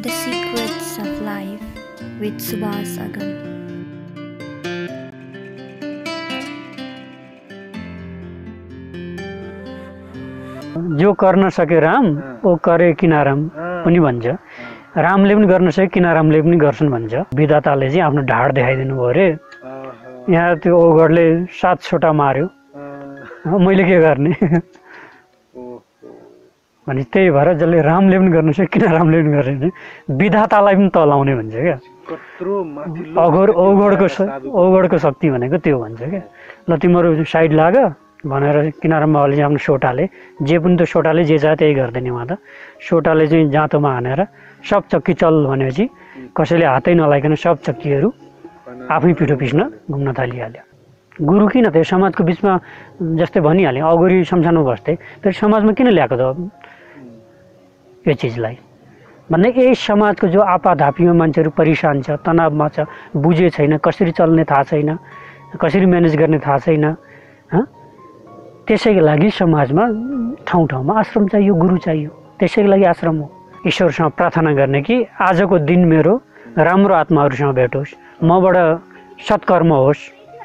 The Secrets of Life with Suvas, Agam. जो गर्न सके राम ओ करे किनाराम पनि भन्छ। रामले पनि गर्न सके किनारामले पनि गर्छन् भन्छ। विधाताले चाहिँ आफ्नो ढाड देखाइदिनु भयो अरे। यहाँ त्यो ओगरले 7 छोटा मार्यो, मैले के गर्ने भने त्यही भएर जसले रामले पनि गर्न सके किनारामले पनि गर्ने विधातालाई पनि तलाउने भन्छ क्या। ओगरको शक्ति भनेको त्यो भन्छ क्या। ल तिम्रो साइड लाग भनेर किनाराम बाबाले चाहिँ आफ्नो सोटाले जे पनि त्यो सोटाले जे चाहे त्यही गर्दैन। उहाँ त सोटाले चाहिँ जाँतोमा हानेर सब चक्की चल भनेपछि कसैले हातै नलाइकन सब चक्कीहरू आफै पिठो पिस्न घुम्न थालिहाल्यो। गुरु किन त्यो समाजको बिचमा जस्तै भनिहालेँ अघोरी शमशानमा बस्थे, फेरि समाजमा किन ल्याएको त यो चिजलाई भन्ने। यही समाजको जो आपाधापीमा मान्छेहरू परिशान छ, तनावमा छ, बुझे छैन, कसरी चल्ने थाहा छैन, कसरी म्यानेज गर्ने थाहा छैन। त्यसैको लागि समाजमा ठाउँ ठाउँमा आश्रम चाहियो, गुरु चाहियो। त्यसैको लागि आश्रम हो। ईश्वरसँग प्रार्थना गर्ने कि आजको दिन मेरो राम्रो आत्माहरूसँग भेटोस्, मबाट सत्कर्म होस्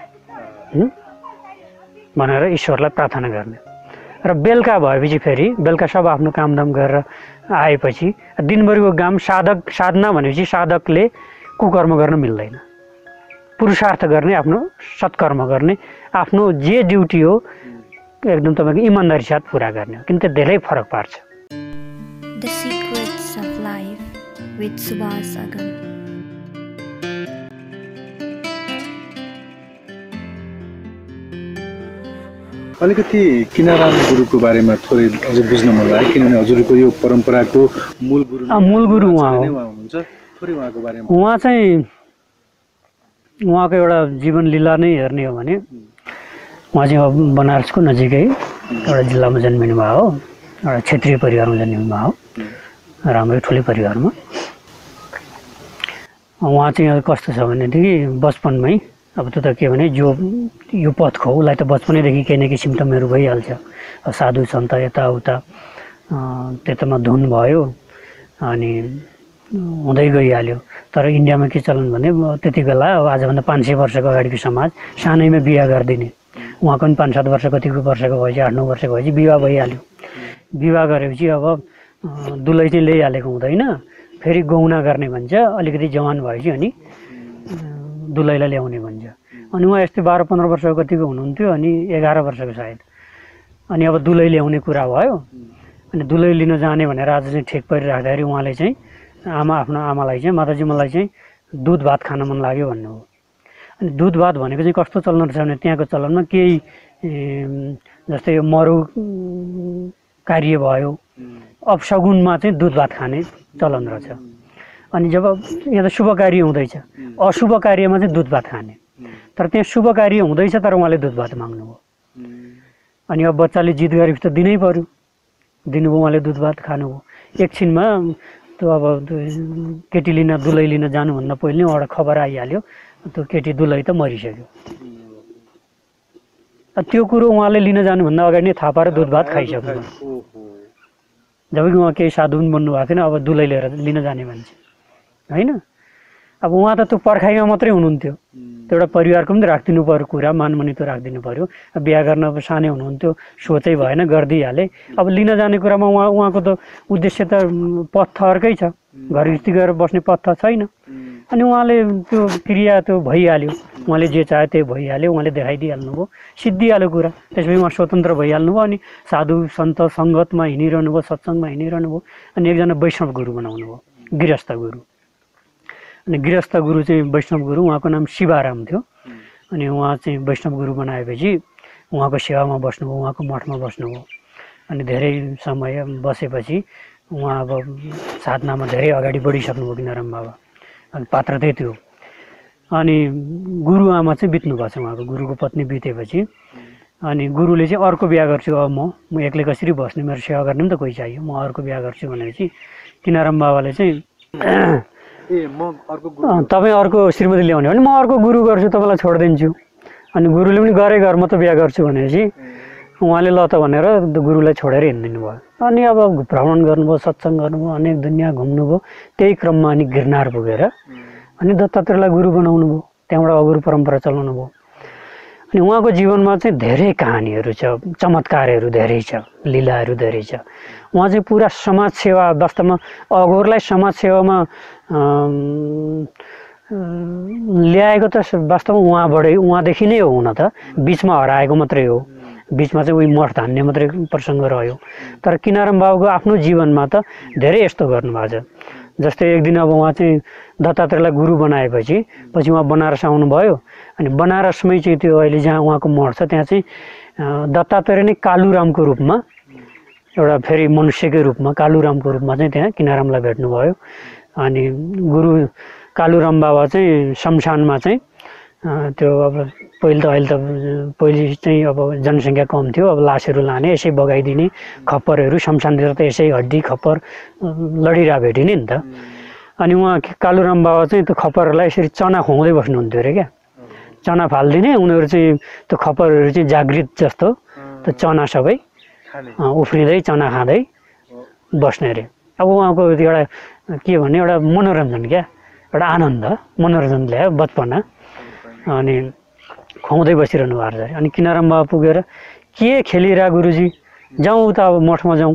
भनेर ईश्वरलाई प्रार्थना गर्ने। र बेलुका भएपछि फेरि बेलुका सब आफ्नो कामदाम गरेर आएपछि दिनभरिको काम साधना भनेपछि साधकले कुकर्म गर्न मिल्दैन। पुरुषार्थ गर्ने, आफ्नो सत्कर्म गर्ने, आफ्नो जे ड्युटी हो एकदम तपाईँको इमान्दारी साथ पुरा गर्ने हो। किन त धेरै फरक पार्छ। The Secrets of Life with Suvas, Agam. अलिकति किनाराम गुरुको बारेमा थोरै अझ बुझ्न मन लाग्यो, किनभने हजुरको यो परम्पराको मूल गुरु उहाँ हुनुहुन्छ। थोरै उहाँको बारेमा। उहाँ चाहिँ उहाँको एउटा जीवन लीला नै हेर्ने हो भने उहाँ चाहिँ बनारसको नजिकै एउटा जिल्लामा जन्मिनु भयो हो। एउटा क्षेत्रीय परिवारमा जन्मिनु भयो हो, राम्रै ठुलै परिवारमा। उहाँ चाहिँ कस्तो छ भनेदेखि बचपनमै अब त्यो त के भने जो यो पथको उसलाई त बचपनैदेखि केही न केही सिम्टमहरू भइहाल्छ। साधु सन्त यताउता त्यतामा धुन भयो अनि हुँदै गइहाल्यो। तर इन्डियामा के चलन भने त्यति बेला अब आजभन्दा 500 वर्षको अगाडिको समाज सानैमा बिहा गरिदिने। उहाँको पनि 5-7 वर्ष कतिको वर्षको भएपछि 8-9 वर्षको भएपछि विवाह भइहाल्यो। विवाह गरेपछि अब दुलै चाहिँ ल्याइहालेको हुँदैन, फेरि गौना गर्ने भन्छ। अलिकति जवान भएपछि अनि दुलैलाई ल्याउने भन्छ। अनि उहाँ यस्तै 12-15 वर्षको कतिको हुनुहुन्थ्यो, अनि 11 वर्षको सायद। अनि अब दुलै ल्याउने कुरा भयो। अनि दुलै लिन जाने भनेर आज चाहिँ ठेक परिराख्दाखेरि उहाँले चाहिँ आफ्नो आमालाई चाहिँ माताजी मलाई चाहिँ दुध भात खान मन लाग्यो भन्नुभयो। अनि दुध भात भनेको चाहिँ कस्तो चलन रहेछ भने त्यहाँको चलनमा केही जस्तै यो मरौ कार्य भयो, अपशगुनमा चाहिँ दुध भात खाने चलन रहेछ। अनि जब यहाँ त शुभ कार्य हुँदैछ, अशुभ कार्यमा चाहिँ दुध भात खाने। तर त्यहाँ शुभ कार्य हुँदैछ तर उहाँले दुध भात माग्नुभयो। अनि अब बच्चाले जिद गरेपछि त दिनै पर्यो, दिनुभयो। उहाँले दुध भात खानुभयो। एकछिनमा त्यो अब केटी लिन दुलै लिन जानुभन्दा पहिले एउटा खबर आइहाल्यो, त्यो केटी दुलै त मरिसक्यो। त्यो कुरो उहाँले लिन जानुभन्दा अगाडि नै थाहा पाएर दुध भात खाइसक्नु। जबकि उहाँ केही साधु पनि बन्नु भएको थिएन, अब दुलै लिएर लिन जाने मान्छे होइन। अब उहाँ त त्यो पर्खाइमा मात्रै हुनुहुन्थ्यो। त्यो एउटा परिवारको पनि राखिदिनु पर्यो कुरा, मानमनी त राखिदिनु पर्यो। बिहा गर्न अब सानै हुनुहुन्थ्यो, सोचै भएन, गरिदिइहाले। अब लिन जाने कुरामा उहाँको त उद्देश्य त पथ त अर्कै छ, घरगृहस्थी गरेर बस्ने पथ त छैन। अनि उहाँले त्यो क्रिया त्यो भइहाल्यो, उहाँले जे चाहे त्यही भइहाल्यो, उहाँले देखाइदिइहाल्नु भयो, सिद्धिहाल्यो कुरा। त्यसपछि उहाँ स्वतन्त्र भइहाल्नु भयो। अनि साधु सन्त सङ्गतमा हिँडिरहनु भयो, सत्सङ्गमा हिँडिरहनु भयो। अनि एकजना वैष्णव गुरु बनाउनु भयो, गृहस्थ गुरु। अनि गृहस्थ गुरु चाहिँ वैष्णव गुरु, उहाँको नाम शिवराम थियो। अनि उहाँ चाहिँ वैष्णव गुरु बनाएपछि उहाँको सेवामा बस्नुभयो, उहाँको मठमा बस्नुभयो। अनि धेरै समय बसेपछि उहाँ अब साधनामा धेरै अगाडि बढिसक्नुभयो किनाराम बाबा। अनि पात्र त्यही थियो। अनि गुरु आमा चाहिँ बित्नु भएको छ उहाँको। गुरुको पत्नी बितेपछि अनि गुरुले चाहिँ अर्को बिहा गर्छु, अब म एक्लै कसरी बस्ने, मेरो सेवा गर्ने पनि त कोही चाहियो, म अर्को बिहा गर्छु भनेपछि किनाराम बाबाले चाहिँ तपाईँ अर्को श्रीमती ल्याउने भने म अर्को गुरु गर्छु, तपाईँलाई छोडिदिन्छु। अनि गुरुले पनि गरे घर म त बिहा गर्छु भनेपछि उहाँले ल त भनेर गुरुलाई छोडेर हिँडिदिनु भयो। अनि अब भ्रमण गर्नुभयो, सत्सङ्ग गर्नुभयो, अनेक दुनियाँ घुम्नुभयो। त्यही क्रममा अनि गिरनार पुगेर अनि दत्तात्रेयलाई गुरु बनाउनु भयो। त्यहाँबाट अघोर परम्परा चलाउनु भयो। अनि उहाँको जीवनमा चाहिँ धेरै कहानीहरू छ, चमत्कारहरू धेरै छ, लीलाहरू धेरै छ। उहाँ चाहिँ पुरा समाज सेवा, वास्तवमा अघोरलाई समाज सेवामा ल्याएको त वास्तवमा उहाँदेखि नै हो। हुन त बिचमा हराएको मात्रै हो, बिचमा चाहिँ उही मठ धान्ने मात्रै प्रसङ्ग रह्यो। तर किनाराम बाबुको आफ्नो जीवनमा त धेरै यस्तो गर्नुभएको छ। जस्तै एक दिन अब उहाँ चाहिँ दत्तात्रेयलाई गुरु बनाएपछि पछि उहाँ बनारस आउनुभयो। अनि बनारसमै चाहिँ त्यो अहिले जहाँ उहाँको मठ छ त्यहाँ चाहिँ दत्तात्रेय नै कालुरामको रूपमा, एउटा फेरि मनुष्यकै रूपमा कालुरामको रूपमा चाहिँ त्यहाँ किनारामलाई भेट्नुभयो। अनि गुरु कालुराम बाबा चाहिँ शमशानमा चाहिँ त्यो अब अहिले चाहिँ अब जनसङ्ख्या कम थियो, अब लासहरू लाने, यसै बगाइदिने, खप्परहरू शमशानतिर त यसै हड्डी खप्पर लडिरहेको भेटिने नि त। अनि उहाँ कालुराम बाबा चाहिँ त्यो खप्परहरूलाई यसरी चना खुवाउँदै बस्नुहुन्थ्यो अरे क्या। चना फालिदिने, उनीहरू चाहिँ त्यो खप्परहरू चाहिँ जागृत जस्तो त्यो चना सबै उफ्रिँदै चना खाँदै बस्ने अरे। अब उहाँको एउटा के भने एउटा मनोरञ्जन क्या, एउटा आनन्द मनोरञ्जन ल्यायो बचपना। अनि खुवाउँदै बसिरहनु भएको छ। अनि किनाराम बाबा पुगेर के खेलिरह गुरुजी, जाउँ उता अब मठमा जाउँ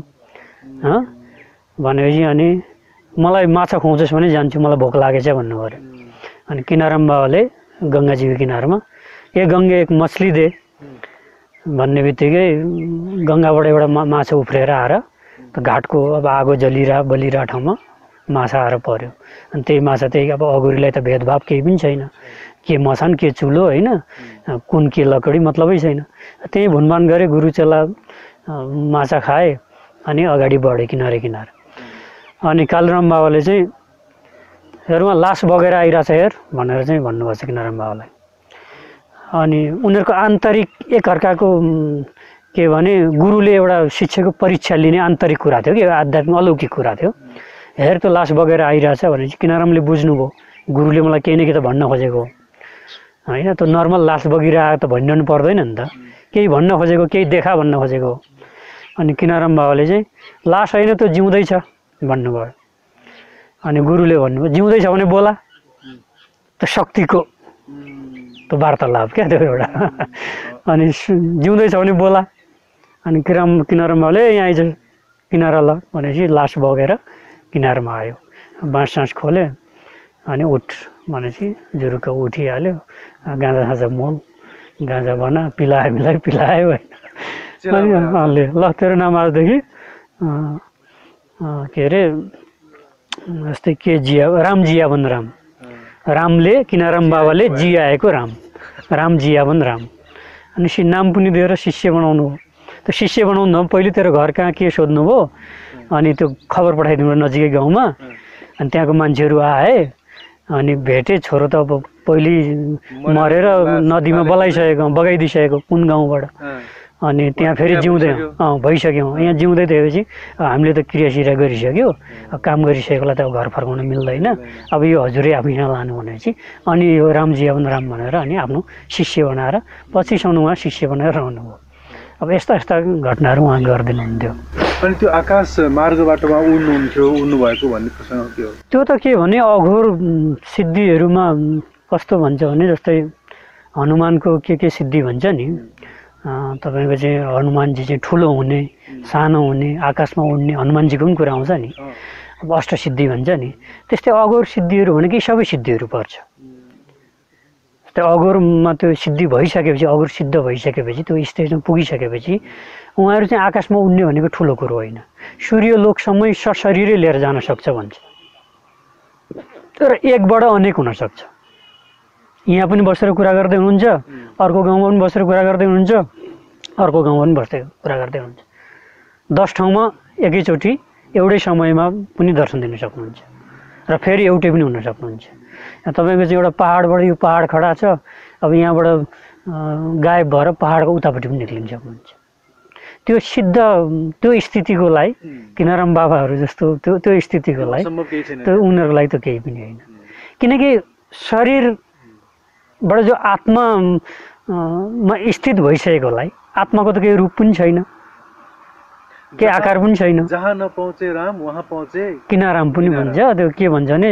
भनेपछि अनि मलाई माछा खुवाउँछस् भने जान्छु, मलाई भोक लागेछ भन्नुभयो अरे। अनि किनाराम बाबाले गङ्गाजीको किनारमा ए गङ्गे एक मछली दे भन्ने बित्तिकै गङ्गाबाट एउटा माछा उफ्रेर आएर त घाटको अब आगो बलिरहेको ठाउँमा माछा आएर पर्यो। अनि त्यही माछा त्यही अब अघोरीलाई त भेदभाव केही पनि छैन, के मसान के चुलो होइन, कुन के लकडी मतलबै छैन। त्यही भुनभान गरे, गुरु चेला माछा खाए अनि अगाडि बढे किनारे। अनि कालुराम बाबाले चाहिँ हेरमा लास बगेर आइरहेछ हेर भनेर चाहिँ भन्नुभएको छ किनाराम बाबालाई। अनि उनीहरूको आन्तरिक एकअर्काको के भने गुरुले एउटा शिक्षाको परीक्षा लिने आन्तरिक कुरा थियो कि आध्यात्मिक अलौकिक कुरा थियो। हेर त्यो लास बगेर आइरहेछ भनेपछि किनारामले बुझ्नुभयो गुरुले मलाई केही न केही त भन्न खोजेको होइन। त्यो नर्मल लास बगिरहेको त भनिरहनु पर्दैन नि त, केही भन्न खोजेको, केही देखा भन्न खोजेको। अनि किनाराम बाबाले चाहिँ लास होइन त्यो जिउँदैछ भन्नुभयो। अनि गुरुले भन्नुभयो जिउँदैछ भने बोला, त्यो शक्तिको त्यो वार्तालाप क्या त्यो एउटा। अनि जिउँदैछ भने बोला। अनि किनाराम बाबाले यहाँ आइज किनारा ल भनेपछि लास बगेर किनारमा आयो, बाँस सास खोले अनि उठ भनेपछि जुरुक्क उठिहाल्यो। गाँजा साँजा मोल गाँजा बना पिलायो पिलायो होइन। अनि ल तेरो नाम आजदेखि के अरे जस्तै के जिया राम जियावन राम, रामले किनाराम बाबाले जियाएको राम जियावन राम। अनि नाम पनि दिएर शिष्य बनाउनु हो। त्यो शिष्य बनाउनु हो पहिले तेरो घर कहाँ के सोध्नुभयो, अनि त्यो खबर पठाइदिनु नजिकै गाउँमा। अनि त्यहाँको मान्छेहरू आए, अनि भेटे छोरो त अब पहिले मरेर नदीमा बगाइदिइसकेको कुन गाउँबाट। अनि त्यहाँ फेरि जिउँदै भइसक्यौँ, यहाँ जिउँदै थिएपछि हामीले त क्रियासिरा गरिसक्यो, काम गरिसकेकोलाई त अब घर फर्काउन मिल्दैन, अब यो हजुरै आफू यहाँ लानु भनेपछि अनि यो राम जियावन राम भनेर अनि आफ्नो शिष्य बनाएर पछिसम्म उहाँ शिष्य बनाएर रहनुभयो। अब यस्ता घटनाहरू उहाँ गरिदिनुहुन्थ्यो। अनि त्यो आकाश मार्गबाट उहाँ उड्नु भएको भन्ने प्रसङ्ग के हो? त्यो त के भने अघोर सिद्धिहरूमा कस्तो भन्छ भने जस्तै हनुमानको के सिद्धि भन्छ नि, तपाईँको चाहिँ हनुमानजी चाहिँ ठुलो हुने, सानो हुने, आकाशमा उड्ने, हनुमानजीको पनि कुरा आउँछ नि, अब अष्टसिद्धि भन्छ नि। त्यस्तै अघोर सिद्धिहरू भनेको सबै सिद्धिहरू पर्छ। जस्तै अघोरमा त्यो सिद्धि भइसकेपछि, अघोर सिद्ध भइसकेपछि, त्यो स्टेजमा पुगिसकेपछि उहाँहरू चाहिँ आकाशमा उड्ने भनेको ठुलो कुरो होइन, सूर्यलोकसम्मै सशरीरै लिएर जान सक्छ भन्छ। तर एकबाट अनेक हुनसक्छ। यहाँ पनि बसेर कुरा गर्दै हुनुहुन्छ, अर्को गाउँमा पनि बसेर कुरा गर्दै हुनुहुन्छ, अर्को गाउँमा पनि बसेर कुरा गर्दै हुनुहुन्छ। 10 ठाउँमा एकैचोटि एउटै समयमा पनि दर्शन दिन सक्नुहुन्छ र फेरि एउटै पनि हुन सक्नुहुन्छ। तपाईँको चाहिँ एउटा पहाडबाट यो पहाड खडा छ, अब यहाँबाट गायब भएर पहाडको उतापट्टि पनि निक्लिन सक्नुहुन्छ। त्यो सिद्ध त्यो स्थितिको लागि किनाराम बाबाहरू जस्तो त्यो स्थितिको लागि त्यो उनीहरूको लागि त केही पनि होइन। किनकि शरीरबाट जो आत्मा मा स्थित भइसकेकोलाई आत्माको त केही रूप पनि छैन, केही आकार पनि छैन। जहाँ नपहुँचे राम वहाँ पहुँचे किनाराम पनि भन्छ। त्यो के भन्छ भने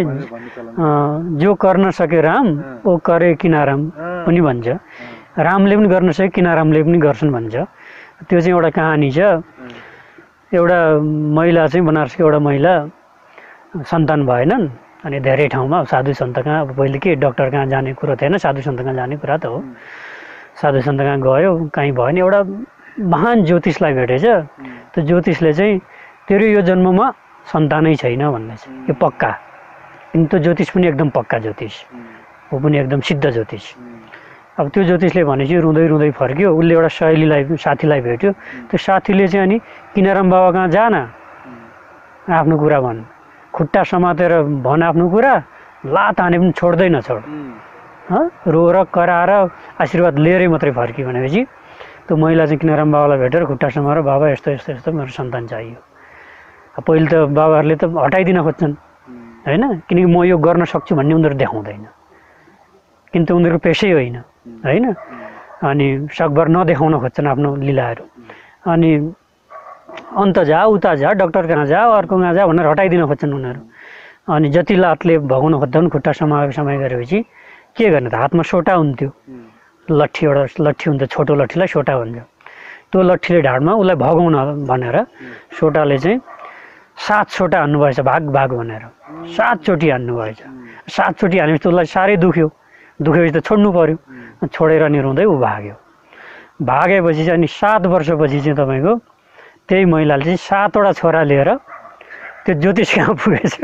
जो गर्न सके राम ओ करे किनाराम पनि भन्छ। रामले पनि गर्न सके किनारामले पनि गर्छन् भन्छ। त्यो चाहिँ एउटा कहानी छ। एउटा महिला चाहिँ बनारसको एउटा महिला सन्तान भएनन् अनि धेरै ठाउँमा साधु सन्त कहाँ, अब पहिले के डाक्टर कहाँ जाने कुरो थिएन, साधु सन्त कहाँ जाने कुरा त हो। साधु सन्त कहाँ गयो, कहीँ भएन। एउटा महान ज्योतिषलाई भेटेछ। त्यो ज्योतिषले चाहिँ तेरो यो जन्ममा सन्तानै छैन भन्दैछ, यो पक्का। किन त्यो ज्योतिष पनि एकदम पक्का ज्योतिष हो, पनि एकदम सिद्ध ज्योतिष। अब त्यो ज्योतिषले भनेपछि रुँदै रुँदै फर्क्यो। उसले एउटा साथीलाई भेट्यो। त्यो साथीले चाहिँ अनि किनाराम बाबा कहाँ जान, आफ्नो कुरा भन्, खुट्टा समातेर भन आफ्नो कुरा, लात हाने पनि छोड्दै नछोड, रोएर कराएर आशीर्वाद लिएरै मात्रै फर्क्यो भनेपछि त्यो महिला चाहिँ किनाराम बाबालाई भेटेर खुट्टा समाएर बाबा यस्तो यस्तो यस्तो मेरो सन्तान चाहियो। पहिले त बाबाहरूले त हटाइदिन खोज्छन् होइन, किनकि म यो गर्न सक्छु भन्ने उनीहरू देखाउँदैन, किन त उनीहरूको पेसै होइन होइन। अनि सकभर नदेखाउन खोज्छन् आफ्नो लीलाहरू। अनि अन्त जा उता जा, डाक्टर कहाँ जा, अर्को कहाँ जा भनेर हटाइदिन खोज्छन् उनीहरू। अनि जति लातले भगाउन खोज्दा पनि खुट्टा समय गरेपछि के गर्ने त, हातमा सोटा हुन्थ्यो, लट्ठी, एउटा लट्ठी हुन्छ, छोटो लट्ठीलाई सोटा भन्छ। त्यो लट्ठीले ढाडमा उसलाई भगाउन भनेर सोटाले चाहिँ 7 सोटा हान्नुभएछ, भाग भाग भनेर 7 चोटि हान्नुभएछ। 7 चोटि हानेपछि उसलाई साह्रै दुखेपछि त छोड्नु पर्यो। छोडेर नि रुँदै ऊ भाग्यो। भागेपछि चाहिँ अनि 7 वर्षपछि चाहिँ तपाईँको त्यही महिलाले चाहिँ 7वटा छोरा लिएर त्यो ज्योतिष कहाँ पुगेछ।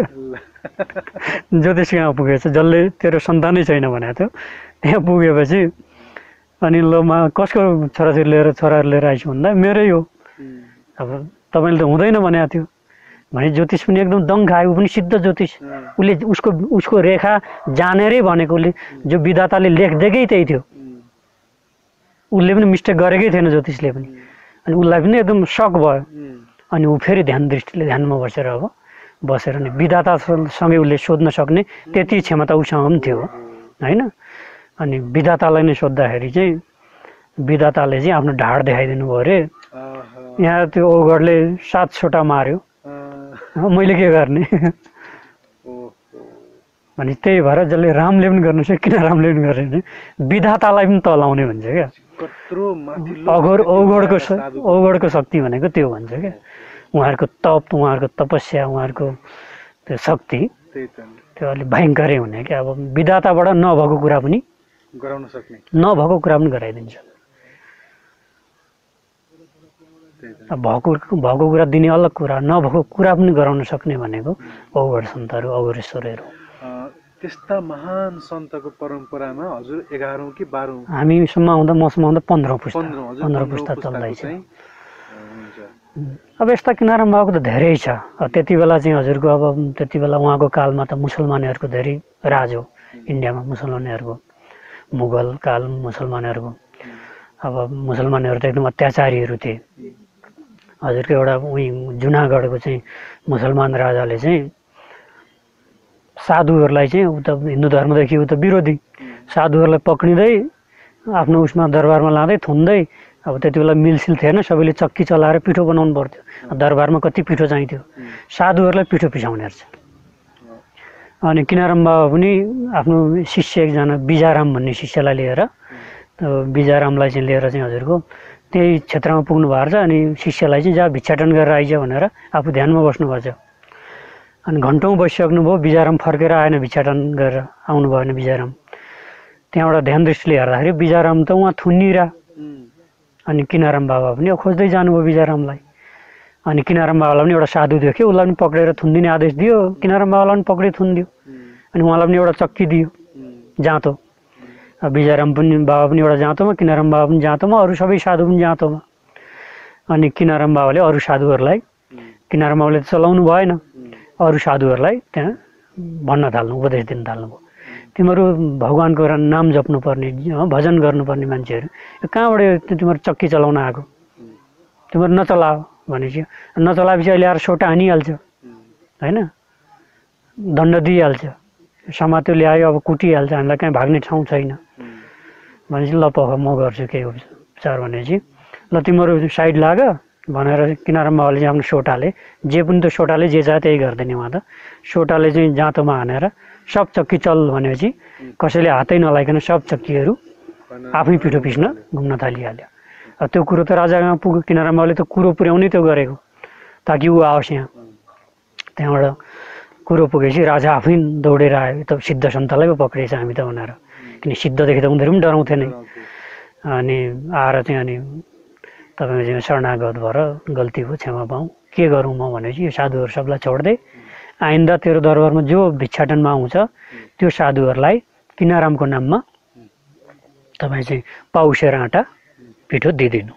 ज्योतिष कहाँ पुगेछ, जसले तेरो सन्तानै छैन भनेको थियो, त्यहाँ पुगेपछि अनि ल म कसको छोराहरू लिएर आइछु भन्दा मेरै हो। अब तपाईँले त हुँदैन भनेको थियो भने ज्योतिष पनि एकदम दङ खायो। ऊ पनि सिद्ध ज्योतिष, उसले उसको रेखा जानेरै भनेको, उसले जो विधाताले लेखिदिएकै त्यही थियो, उसले पनि मिस्टेक गरेकै थिएन ज्योतिषले पनि। अनि उसलाई पनि एकदम सक भयो। अनि ऊ फेरि ध्यानमा बसेर नि विधातासँगै उसले सोध्न सक्ने त्यति क्षमता उसँग पनि थियो होइन। अनि विधातालाई नै सोद्धाखेरि चाहिँ विधाताले चाहिँ आफ्नो ढाड देखाइदिनु भयो अरे, यहाँ त्यो ओगरले 7 सोटा मार्यो, मैले के गर्ने भने। त्यही भएर जसले रामले पनि गर्न सक्यो किन रामले पनि गर्ने, विधातालाई पनि तलाउने भन्छ क्या। अघोरको शक्ति भनेको त्यो भन्छ क्या। उहाँहरूको तप, उहाँहरूको तपस्या, उहाँहरूको त्यो शक्ति त्यो अलिक भयङ्करै हुने क्या। अब विधाताबाट नभएको कुरा पनि गराइदिन्छ। भएको कुरा दिने अलग कुरा, नभएको कुरा पनि गराउन सक्ने भनेको अघोर सन्तहरू, अघोरेश्वरहरू। त्यस्ता महान सन्तको परम्परामा हजुर 11औं कि 12औं हामीसम्म आउँदा, मसम्म आउँदा 15 पुस्ता चल्दैछ। अब यस्ता किनाराम बाबाको त धेरै छ। त्यति बेला चाहिँ हजुरको अब त्यति बेला उहाँको कालमा त मुसलमानहरूको धेरै राज हो इन्डियामा, मुसलमानहरूको मुगल काल मुसलमानहरूको। अब मुसलमानहरू त एकदम अत्याचारीहरू थिए। हजुरको एउटा उही जुनागढको चाहिँ मुसलमान राजाले चाहिँ साधुहरूलाई चाहिँ उता हिन्दू धर्मदेखि उता विरोधी साधुहरूलाई पक्रिँदै आफ्नो उसमा दरबारमा लाँदै थुन्दै। अब त्यति बेला मिलसिल थिएन, सबैले चक्की चलाएर पिठो बनाउनु पर्थ्यो। दरबारमा कति पिठो चाहिन्थ्यो, साधुहरूलाई पिठो पिसाउने रहेछ। अनि किनाराम बाबा पनि आफ्नो शिष्य एकजना बिजाराम भन्ने शिष्यलाई लिएर, बिजारामलाई चाहिँ लिएर चाहिँ हजुरको त्यही क्षेत्रमा पुग्नु भएको छ। अनि शिष्यलाई चाहिँ जहाँ भिक्षाटन गरेर आइज भनेर आफू ध्यानमा बस्नुभएको छ। अनि घन्टौँ बसिसक्नुभयो, बिजाराम फर्केर आएन, भिक्षाटन गरेर आउनु भएन बिजाराम। त्यहाँबाट ध्यान दृष्टिले हेर्दाखेरि बिजाराम त उहाँ थुनिरा। अनि किनाराम बाबा पनि खोज्दै जानुभयो बिजारामलाई। अनि किनाराम बाबालाई पनि एउटा साधु देख्यो, उसलाई पनि पक्रेर थुनिदिने आदेश दियो। किनाराम बाबालाई पनि पक्रेर थुनिदियो। अनि उहाँलाई पनि एउटा चक्की दियो, जाँतो। बिजाराम पनि बाबा पनि एउटा जाँतोमा, किनाराम बाबा पनि जाँतोमा, अरू सबै साधु पनि जाँतोमा। अनि किनाराम बाबाले अरू साधुहरूलाई, किनाराम बाबाले चलाउनु भएन, अरू साधुहरूलाई त्यहाँ भन्न थाल्नु, उपदेश दिन थाल्नुभयो। तिमीहरू भगवान्को नाम जप्नुपर्ने, भजन गर्नुपर्ने मान्छेहरू कहाँबाट तिमीहरू चक्की चलाउन आएको, तिमीहरू नचलाओ भनेपछि। नचलाएपछि अहिले आएर सोटा हानिहाल्छ होइन, दण्ड दिइहाल्छ, समात्यो ल्यायो, अब कुटिहाल्छ, हामीलाई कहीँ भाग्ने ठाउँ छैन। भनेपछि ल पख म गर्छु केही उपचार भनेपछि ल तिम्रो साइड लाग भनेर किनारामा बाबाले चाहिँ आफ्नो सोटाले जे पनि त्यो सोटाले जे चाह्यो त्यही गर्दैन उहाँ त सोटाले चाहिँ जाँतोमा हानेर सब चक्की चल भनेपछि कसैले हातै नलाइकन सब चक्कीहरू आफै पिठो पिस्न घुम्न थालिहाल्यो त्यो कुरो त राजामा पुग्यो किनारामा बाबाले त कुरो पुर्याउनै त्यो गरेको ताकि ऊ आओस् यहाँ त्यहाँबाट कुरो पुगेपछि राजा आफै दौडेर आयो त सिद्ध सन्तलाई पो पक्रेछ हामी त भनेर किन सिद्धदेखि त उनीहरू पनि डराउँथे नै अनि आएर चाहिँ अनि तपाईँको चाहिँ शरणागत भएर गल्ती भयो क्षमा पाऊँ के गरौँ म भनेपछि यो साधुहरू सबलाई छोड्दै आइन्दा तेरो दरबारमा जो भिक्षाटनमा आउँछ त्यो साधुहरूलाई किनारामको नाममा तपाईँ चाहिँ पाउसेर आँटा पिठो दिइदिनु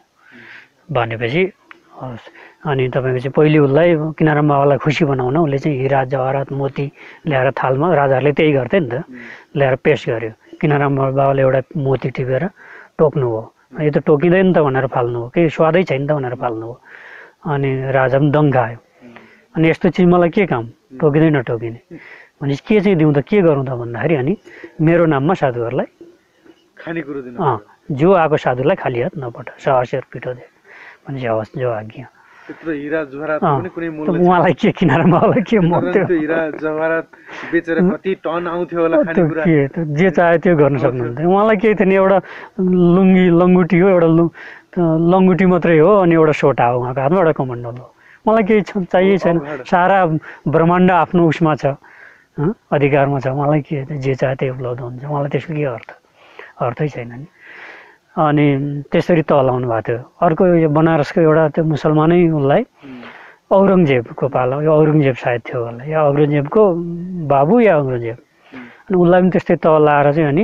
भनेपछि हस् अनि तपाईँको चाहिँ पहिले उसलाई किनाराम बाबालाई खुसी बनाउन उसले चाहिँ हिरा जवाहरात मोती ल्याएर थालमा राजाहरूले त्यही गर्थे नि त ल्याएर पेस गर्यो किनाराम बाबाले एउटा मोती टिपेर टोक्नु हो यो त टोकिँदैन त भनेर फाल्नु हो केही स्वादै छैन त भनेर फाल्नु हो अनि राजा पनि दङ्ग आयो अनि यस्तो चिज मलाई के काम टोकिँदै नटोकिने भनेपछि के चाहिँ दिउँ त के गरौँ त भन्दाखेरि अनि मेरो नाममा साधुहरूलाई खानेकुरो दिनु जो आएको साधुलाई खाली हात नपठ सहसेर पिठो दे भनेपछि हवस् जो आज्ञा त्यत्रो हिरा जवाहरात पनि कुनै मूल्य उहाँलाई के किनारामा बाबालाई के मर्थ्यो हिरा जवाहरात बेचेर कति टन आउँथ्यो होला खानेकुरा के जे चाहे त्यो गर्न सक्नुहुन्थ्यो उहाँलाई केही थिएन एउटा लुङ्गी लङ्गुटी हो एउटा लङ्गुटी मात्रै हो अनि एउटा सोटा हो उहाँको हातमा एउटा कमण्डल हो मलाई केही चाहिए छैन सारा ब्रह्माण्ड आफ्नो उसमा छ अधिकारमा छ मलाई के जे चाहे त्यही उपलब्ध हुन्छ उहाँलाई त्यसको के अर्थै छैन नि अनि त्यसरी तलाउनु भएको थियो अर्को यो बनारसको एउटा त्यो मुसलमानै उसलाई औरङ्गजेबको पालो यो औरङ्गजेब सायद थियो होला या औरङ्गजेबको बाबु या औरङ्गजेब अनि उसलाई पनि त्यस्तै तल आएर चाहिँ अनि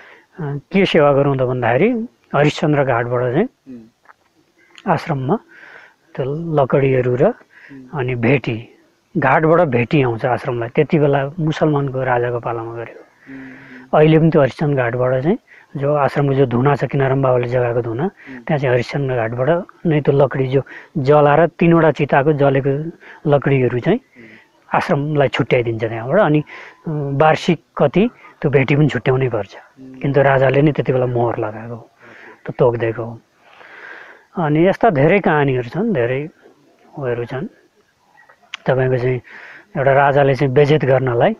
के सेवा गरौँ त भन्दाखेरि हरिश्चन्द्र घाटबाट चाहिँ आश्रममा त्यो लकडीहरू र अनि भेटी घाटबाट भेटी आउँछ आश्रमलाई त्यति बेला मुसलमानको राजाको पालामा गरेको अहिले पनि त्यो हरिश्चन्द्र घाटबाट चाहिँ जो आश्रमको जो धुना छ किनाराम बाबाले जगाएको धुना त्यहाँ चाहिँ हरिश्चन्द्र घाटबाट नै त्यो लकडी जो जलाएर 3वटा चिताको जलेको लकडीहरू चाहिँ आश्रमलाई छुट्याइदिन्छ त्यहाँबाट अनि वार्षिक कति त्यो भेटी पनि छुट्याउनै पर्छ किन्तु राजाले नै त्यति बेला मोहर लगाएको त्यो तोकिदिएको हो अनि यस्ता धेरै कहानीहरू छन् धेरै उयोहरू छन् तपाईँको चाहिँ एउटा राजाले चाहिँ बेजेत गर्नलाई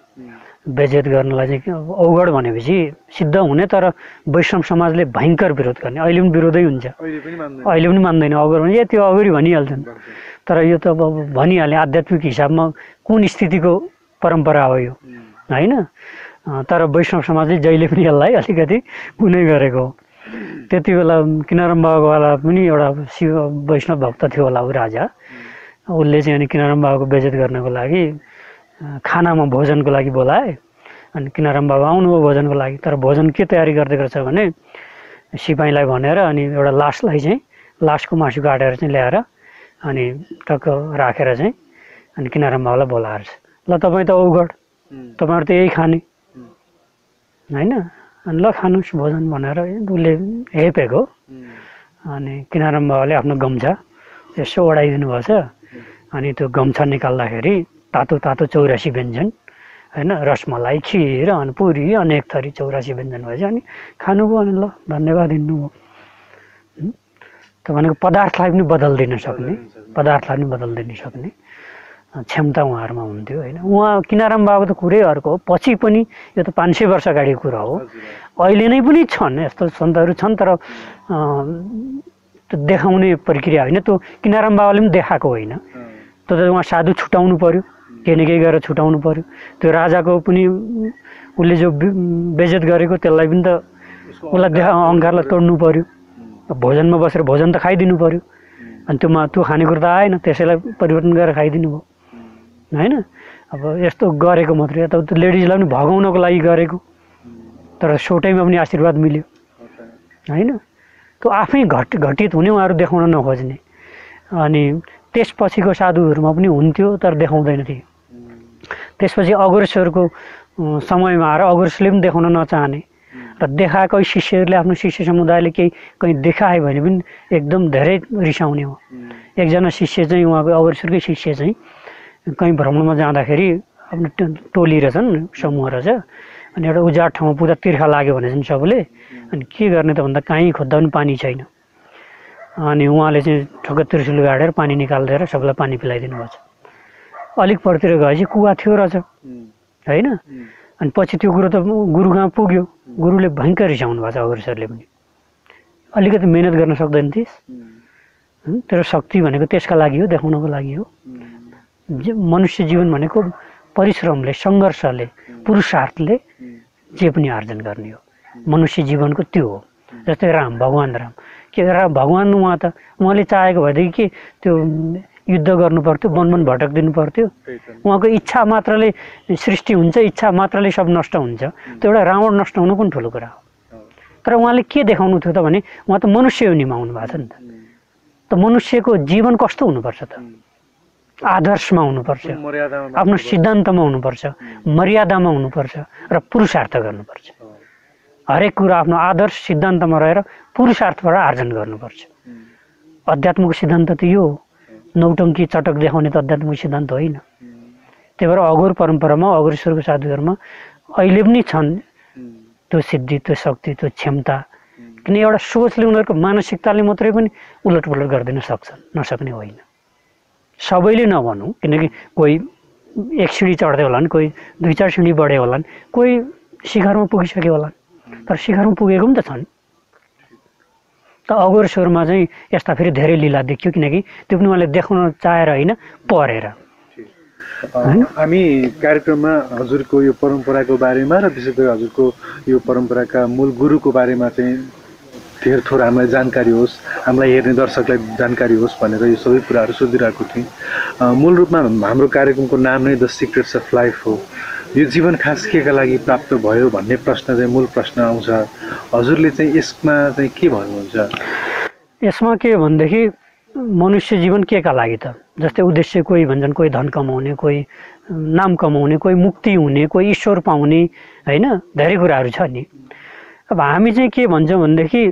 चाहिँ अवगढ भनेपछि सिद्ध हुने तर वैष्णव समाजले भयङ्कर विरोध गर्ने अहिले पनि विरोधै हुन्छ अहिले पनि मान्दैन अगोर भने ए त्यो अगोरी भनिहाल्छन् तर यो त अब भनिहाले आध्यात्मिक हिसाबमा कुन स्थितिको परम्परा हो यो होइन तर वैष्णव समाजले जहिले पनि यसलाई अलिकति कुनै गरेको त्यति बेला किनाराम बाबावाला पनि एउटा शिव वैष्णव भक्त थियो होला ऊ राजा उसले चाहिँ अनि किनाराम बाबाको बेइज्जत गर्नको लागि खानामा भोजनको लागि बोलाए अनि किनाराम बाबा आउनुभयो भोजनको लागि तर भोजन के तयारी गर्दै गर्छ भने सिपाहीलाई भनेर अनि एउटा लासलाई चाहिँ लासको मासु काटेर चाहिँ ल्याएर अनि टक्क राखेर चाहिँ अनि किनाराम बाबालाई बोलाएर ल तपाईँ त औगढ तपाईँहरू त यही खाने होइन अनि ल खानुहोस् भोजन भनेर उसले हेपेको अनि किनाराम बाबाले आफ्नो गम्छा यसो ओढाइदिनु भएछ अनि त्यो गम्छा निकाल्दाखेरि तातो तातो 84 व्यञ्जन होइन रसमलाई खिर अनि पुरी अनेक थरी 84 व्यञ्जन भएछ अनि खानुभयो अनि ल धन्यवाद दिनुभयो तपाईँको पदार्थलाई पनि बदलिदिन सक्ने क्षमता उहाँहरूमा हुन्थ्यो होइन उहाँ किनाराम बाबा त कुरै अर्को हो पछि पनि यो त 500 वर्ष अगाडिको कुरा हो अहिले नै पनि छन् यस्तो सन्तहरू छन् तर त्यो देखाउने प्रक्रिया होइन त्यो किनाराम बाबाले पनि देखाएको होइन त्यो त उहाँ साधु छुटाउनु पर्यो केही न केही गरेर छुटाउनु पर्यो त्यो राजाको पनि उसले जो बेइज्जत गरेको त्यसलाई पनि त उसलाई अहङ्कारलाई तोड्नु पर्यो भोजनमा बसेर भोजन त खाइदिनु पर्यो अनि त्यो खानेकुरो त आएन त्यसैलाई परिवर्तन गरेर खाइदिनु भयो होइन अब यस्तो गरेको मात्रै त लेडिजलाई पनि भगाउनको लागि गरेको तर सोटैमा पनि आशीर्वाद मिल्यो होइन त्यो आफै घटित हुने उहाँहरू देखाउन नखोज्ने अनि त्यसपछिको साधुहरूमा पनि हुन्थ्यो तर देखाउँदैन थिए त्यसपछि अघोरेश्वरको समयमा आएर अघोरेश्वरले पनि देखाउन नचाहने र देखाएको शिष्यहरूले आफ्नो शिष्य समुदायले कहीँ देखायो भने पनि एकदम धेरै रिसाउने हो एकजना शिष्य चाहिँ उहाँको अघोरेश्वरकै शिष्य चाहिँ कहीँ भ्रमणमा जाँदाखेरि आफ्नो टोली रहेछन् समूह रहेछ अनि एउटा उजाड ठाउँमा पुग्दा तिर्खा लाग्यो भने चाहिँ सबैले अनि के गर्ने त भन्दा कहीँ खोज्दा पनि पानी छैन। अनि उहाँले चाहिँ ठक्क त्रिशुल गाडेर पानी निकालिदिएर सबैलाई पानी पिलाइदिनु भएको छ। अलिक परतिर गएपछि कुवा थियो रहेछ होइन। अनि पछि त्यो कुरो त गुरु कहाँ पुग्यो, गुरुले भयङ्कर रिसाउनु भएको छ अघोर सरले पनि। अलिकति मेहनत गर्न सक्दैन थिइस्, तेरो शक्ति भनेको त्यसका लागि हो, देखाउनको लागि हो। मनुष्य जीवन भनेको परिश्रमले, सङ्घर्षले, पुरुषार्थले जे पनि आर्जन गर्ने हो। मनुष्य जीवनको त्यो हो। जस्तै राम, भगवान् राम के भगवान् उहाँले चाहेको भएदेखि के त्यो युद्ध गर्नु पर्थ्यो, वन भटकिदिनु पर्थ्यो? उहाँको इच्छा मात्रले सृष्टि हुन्छ, इच्छा मात्रले सब नष्ट हुन्छ। त्यो एउटा रावण नष्ट हुनु पनि ठुलो कुरा हो। तर उहाँले के देखाउनु थियो त भने उहाँ त मनुष्य योनिमा आउनु भएको छ नि त मनुष्यको जीवन कस्तो हुनुपर्छ त? आदर्शमा हुनुपर्छ, आफ्नो सिद्धान्तमा हुनुपर्छ, मर्यादामा हुनुपर्छ र पुरुषार्थ गर्नुपर्छ। हरेक कुरा आफ्नो आदर्श सिद्धान्तमा रहेर पुरुषार्थबाट आर्जन गर्नुपर्छ। अध्यात्मको सिद्धान्त त यो हो। नौटङ्की चटक देखाउने त अध्यात्मिक सिद्धान्त होइन। त्यही भएर अघोर परम्परामा, अघोरेश्वरको साधुहरूमा अहिले पनि छन् त्यो सिद्धि, त्यो शक्ति, त्यो क्षमता। किन एउटा सोचले, उनीहरूको मानसिकताले मात्रै पनि उलटपुलट गरिदिन सक्छन्, नसक्ने होइन। सबैले नभनौँ, किनकि कोही एक सिँढी चढ्दै होलान्, कोही 2-4 सिँढी बढ्यो होलान्, कोही शिखरमा पुगिसक्यो होलान्। तर शिखरमा पुगेको पनि त छन्। त अघोरेश्वरमा चाहिँ यस्ता फेरि धेरै लीला देखियो, किनकि त्यो पनि उहाँले देखाउन चाहेर होइन, परेर। हामी कार्यक्रममा हजुरको यो परम्पराको बारेमा र विशेष गरी हजुरको यो परम्पराका मूल गुरुको बारेमा चाहिँ धेर थोर हामीलाई जानकारी होस्, हामीलाई हेर्ने दर्शकलाई जानकारी होस् भनेर यो सबै कुराहरू सोधिरहेको थिएँ। मूल रूपमा हाम्रो कार्यक्रमको नाम नै द सिक्रेट्स अफ लाइफ हो। यो जीवन खास केका लागि प्राप्त भयो भन्ने प्रश्न चाहिँ मूल प्रश्न आउँछ। हजुरले चाहिँ यसमा चाहिँ के भन्नुहुन्छ? यसमा के भनेदेखि मनुष्य जीवन केका लागि त? जस्तै उद्देश्य कोही भन्छन् कोही धन कमाउने, कोही नाम कमाउने, कोही मुक्ति हुने, कोही ईश्वर पाउने, होइन, धेरै कुराहरू छ नि। अब हामी चाहिँ के भन्छौँ भनेदेखि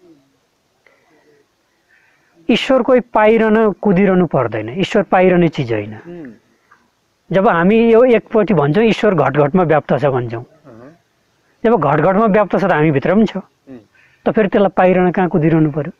ईश्वर कोही पाइरहन कुदिरहनु पर्दैन, ईश्वर पाइरहने चिज होइन। जब हामी यो एकपट्टि भन्छौँ ईश्वर घटघटमा व्याप्त छ भन्छौँ, जब घटघटमा व्याप्त छ त हामीभित्र पनि छ, त फेरि त्यसलाई पाइरहन कहाँ कुदिरहनु पर्यो?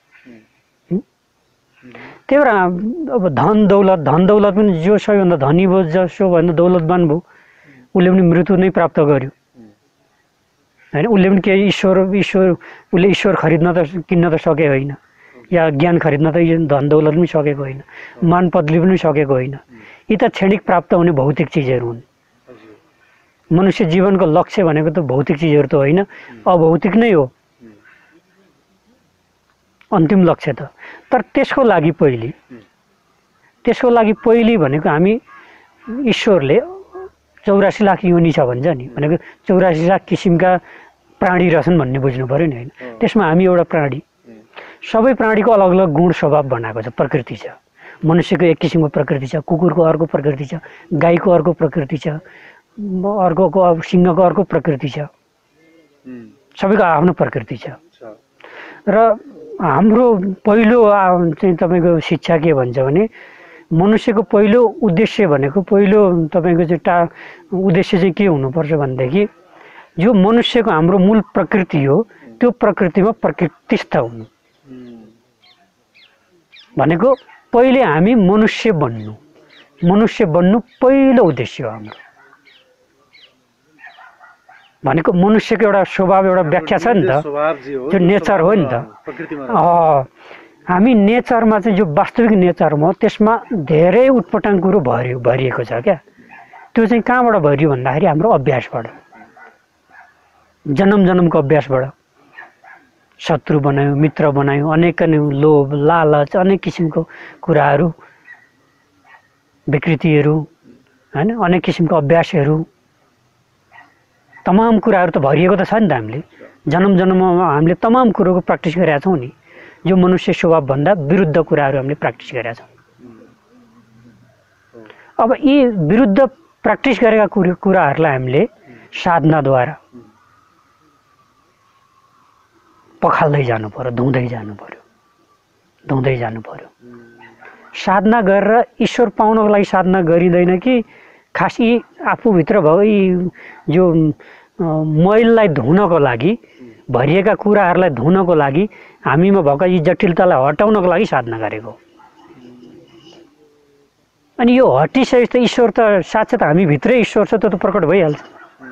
त्यही भएर अब धन दौलत पनि जो सबैभन्दा धनी भयो, जसो भन्दा दौलतवान भयो, उसले पनि मृत्यु नै प्राप्त गर्यो होइन। उसले पनि केही उसले ईश्वर खरिद्न त किन्न त सकेको होइन, या ज्ञान खरिद्न त धन दौलत पनि सकेको होइन, मान पदले पनि सकेको होइन। यी त क्षणिक प्राप्त हुने भौतिक चिजहरू हुन्। मनुष्य जीवनको लक्ष्य भनेको त भौतिक चिजहरू त होइन, अभौतिक नै हो अन्तिम लक्ष्य त। तर त्यसको लागि पहिले भनेको हामी ईश्वरले 84 लाख योनि छ भन्छ नि, भनेको 84 लाख किसिमका प्राणी रहेछन् भन्ने बुझ्नु पऱ्यो नि होइन। त्यसमा हामी एउटा प्राणी, सबै प्राणीको अलग अलग गुण स्वभाव बनाएको छ, प्रकृति छ। मनुष्यको एक किसिमको प्रकृति छ, कुकुरको अर्को प्रकृति छ, गाईको अर्को प्रकृति छ, अर्कोको अब सिंहको अर्को प्रकृति छ, सबैको आफ्नो प्रकृति छ। र हाम्रो पहिलो चाहिँ तपाईँको शिक्षा के भन्छ भने मनुष्यको पहिलो उद्देश्य भनेको, पहिलो तपाईँको चाहिँ उद्देश्य चाहिँ के हुनुपर्छ भनेदेखि जो मनुष्यको हाम्रो मूल प्रकृति हो त्यो प्रकृतिमा प्रकृतिस्थ हुनु भनेको पहिले हामी मनुष्य बन्नु पहिलो उद्देश्य हो हाम्रो। भनेको मनुष्यको एउटा स्वभाव, एउटा व्याख्या छ नि त, त्यो नेचर हो नि त। हामी नेचरमा चाहिँ जो वास्तविक नेचरमा हो त्यसमा धेरै उटपटाङ कुरो भरिएको छ क्या। त्यो चाहिँ कहाँबाट भरियो भन्दाखेरि हाम्रो अभ्यासबाट, जन्मको अभ्यासबाट। शत्रु बनायो, मित्र बनायो, अनेक लोभ, लालच, अनेक किसिमको कुराहरू, विकृतिहरू होइन, अनेक किसिमको अभ्यासहरू, तमाम कुराहरू त भरिएको त छ नि त। हामीले जन्ममा हामीले तमाम कुरोको प्र्याक्टिस गरेका छौँ नि। जो मनुष्य स्वभावभन्दा विरुद्ध कुराहरू हामीले प्र्याक्टिस गरेका छौँ। अब यी विरुद्ध प्र्याक्टिस गरेका कुराहरूलाई हामीले साधनाद्वारा पखाल्दै जानु पर्यो, धुँदै जानु पर्यो। साधना गरेर ईश्वर पाउनको लागि साधना गरिँदैन कि खास यी आफूभित्र भएको यी जो मैललाई धुनको लागि भरिएका कुराहरूलाई धुनको लागि हामीमा भएका यी जटिलतालाई हटाउनको लागि साधना गरेको। अनि यो हटिसकेपछि त ईश्वर त साक्षात हामी भित्रै ईश्वर छ, त्यो त प्रकट भइहाल्छ।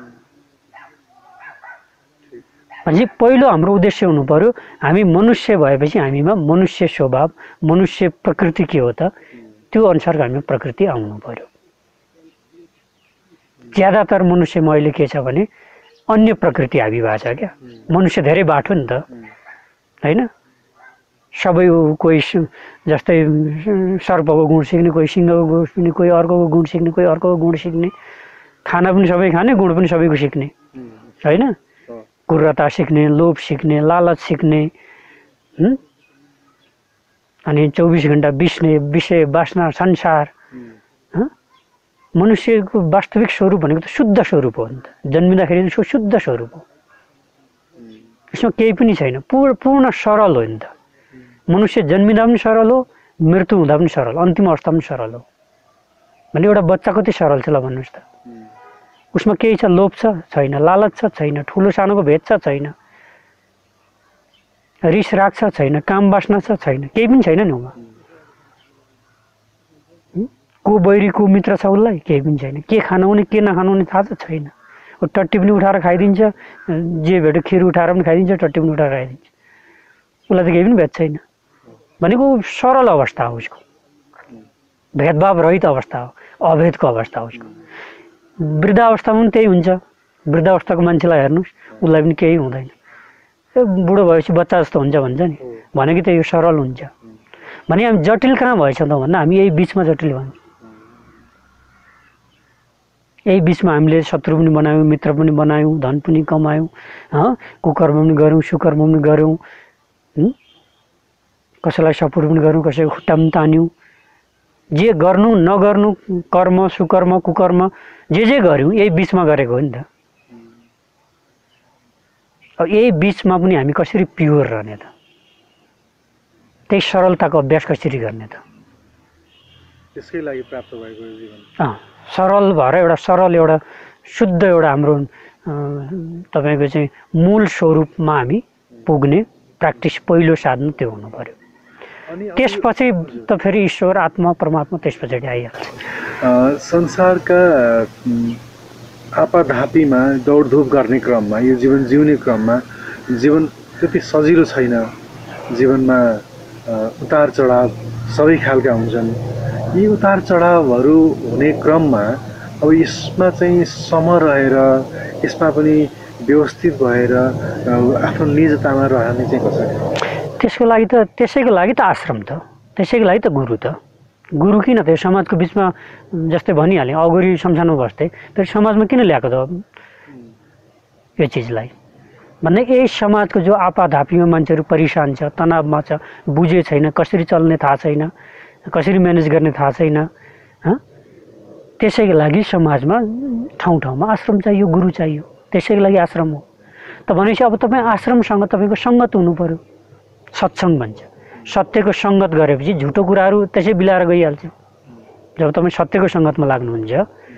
भनेपछि पहिलो हाम्रो उद्देश्य हुनु पर्यो, हामी मनुष्य भएपछि हामीमा मनुष्य स्वभाव मनुष्य प्रकृति के हो त त्यो अनुसारको हामी प्रकृति आउनु पर्यो। ज्यादातर मनुष्यमा अहिले के छ भने अन्य प्रकृति हाबी भएको छ क्या। मनुष्य धेरै बाठो नि त होइन, सबै कोही जस्तै सर्पको गुण सिक्ने, कोही सिंहको गुण सिक्ने, कोही अर्कोको गुण सिक्ने, कोही अर्कोको गुण सिक्ने, खाना पनि सबै खाने, गुण पनि सबैको सिक्ने होइन, क्रूरता सिक्ने, लोभ सिक्ने, लालच सिक्ने, अनि 24 घण्टा बिस्ने विषय वासना संसार। मनुष्यको वास्तविक स्वरूप भनेको त शुद्ध स्वरूप हो नि त, जन्मिँदाखेरि शुद्ध स्वरूप हो, यसमा केही पनि छैन, पूर्ण सरल हो नि त। मनुष्य जन्मिँदा पनि सरल हो, मृत्यु हुँदा पनि सरल, अन्तिम अवस्था पनि सरल हो। भने एउटा बच्चा कति सरल छ ल भन्नुहोस् त, उसमा केही छ, लोभ छ छैन, लालच छ छैन, ठुलो सानोको भेद छ छैन, रिस राग छ छैन, काम वासना छ छैन, केही पनि छैन नि उमा। को बैरी को मित्र छ उसलाई केही पनि छैन, के खानु हुने के नखानु हुने थाहा छ छैन। ऊ टट्टी पनि उठाएर खाइदिन्छ, जे भेट्यो खिर उठाएर पनि खाइदिन्छ, टट्टी पनि उठाएर खाइदिन्छ, उसलाई त केही पनि भेद छैन। भनेको सरल अवस्था हो उसको, भेदभाव रहित अवस्था हो, अभेदको अवस्था हो उसको। वृद्धावस्थामा पनि त्यही हुन्छ, वृद्धावस्थाको मान्छेलाई हेर्नुहोस् उसलाई पनि केही हुँदैन, बुढो भएपछि बच्चा जस्तो हुन्छ भन्छ नि, भनेको त यो सरल हुन्छ। भने हामी जटिल कहाँ भएछ त भन्दा हामी यही बिचमा जटिल भन्छौँ। यही बिचमा हामीले शत्रु पनि बनायौँ, मित्र पनि बनायौँ, धन पनि कमायौँ, कुकर्म पनि गऱ्यौँ, सुकर्म पनि गऱ्यौँ, कसैलाई सपोर्ट पनि गऱ्यौँ, कसैको खुट्टा पनि तान्यौँ, जे गर्नु नगर्नु कर्म सुकर्म कुकर्म जे गऱ्यौँ यही बिचमा गरेको हो नि त। अब यही बिचमा पनि हामी कसरी प्योर रहने त, त्यही सरलताको अभ्यास कसरी गर्ने त, त्यसकै लागि प्राप्त भएको जीवन सरल भएर एउटा सरल एउटा शुद्ध एउटा हाम्रो तपाईँको चाहिँ मूल स्वरूपमा हामी पुग्ने प्र्याक्टिस पहिलो साधन त्यो हुनु पर्यो। त्यसपछि त फेरि ईश्वर आत्मा परमात्मा त्यस पछाडि आइहाल्छ। संसारका आपाधापीमा दौडधुप गर्ने क्रममा यो जीवन जिउने क्रममा जीवन त्यति सजिलो छैन, जीवनमा उतार चढाव सबै खालका हुन्छन्। यी उतार चढावहरू हुने क्रममा अब यसमा चाहिँ सम रहेर यसमा पनि व्यवस्थित भएर आफ्नो निजतामा रहने चाहिँ कसरी? त्यसैको लागि त आश्रम त, त्यसैको लागि त गुरु त। गुरु किन त समाजको बिचमा जस्तै भनिहालेँ अघोरी शमशानमा बस्थे, फेरि समाजमा किन ल्याएको त यो चिजलाई भन्ने? यही समाजको जो आपाधापीमा मान्छेहरू परेशान छ, तनावमा छ, बुझे छैन, कसरी चल्ने थाहा छैन, कसरी म्यानेज गर्ने थाहा छैन, त्यसैको लागि समाजमा ठाउँ ठाउँमा आश्रम चाहियो, गुरु चाहियो, त्यसैको लागि आश्रम हो। त भनेपछि अब तपाईँ आश्रमसँग तपाईँको सङ्गत हुनु पर्यो, सत्सङ्ग भन्छ। सत्यको सङ्गत गरेपछि झुटो कुराहरू त्यसै बिलाएर गइहाल्छ। जब तपाईँ सत्यको सङ्गतमा लाग्नुहुन्छ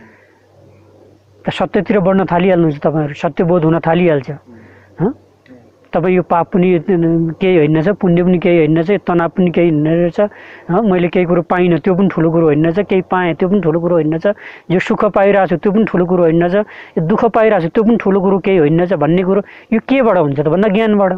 त सत्यतिर बढ्न थालिहाल्नुहुन्छ, तपाईँहरू सत्यबोध हुन थालिहाल्छ। तपाईँ यो पाप पनि केही होइन रहेछ, पुण्य पनि केही होइन रहेछ, तनाव पनि केही होइन रहेछ, मैले केही कुरो पाइनँ त्यो पनि ठुलो कुरो होइन रहेछ, केही पाएँ त्यो पनि ठुलो कुरो होइन रहेछ, यो सुख पाइरहेको छु त्यो पनि ठुलो कुरो होइन रहेछ, यो दुःख पाइरहेको छु त्यो पनि ठुलो कुरो केही होइन रहेछ भन्ने कुरो यो केबाट हुन्छ त भन्दा ज्ञानबाट।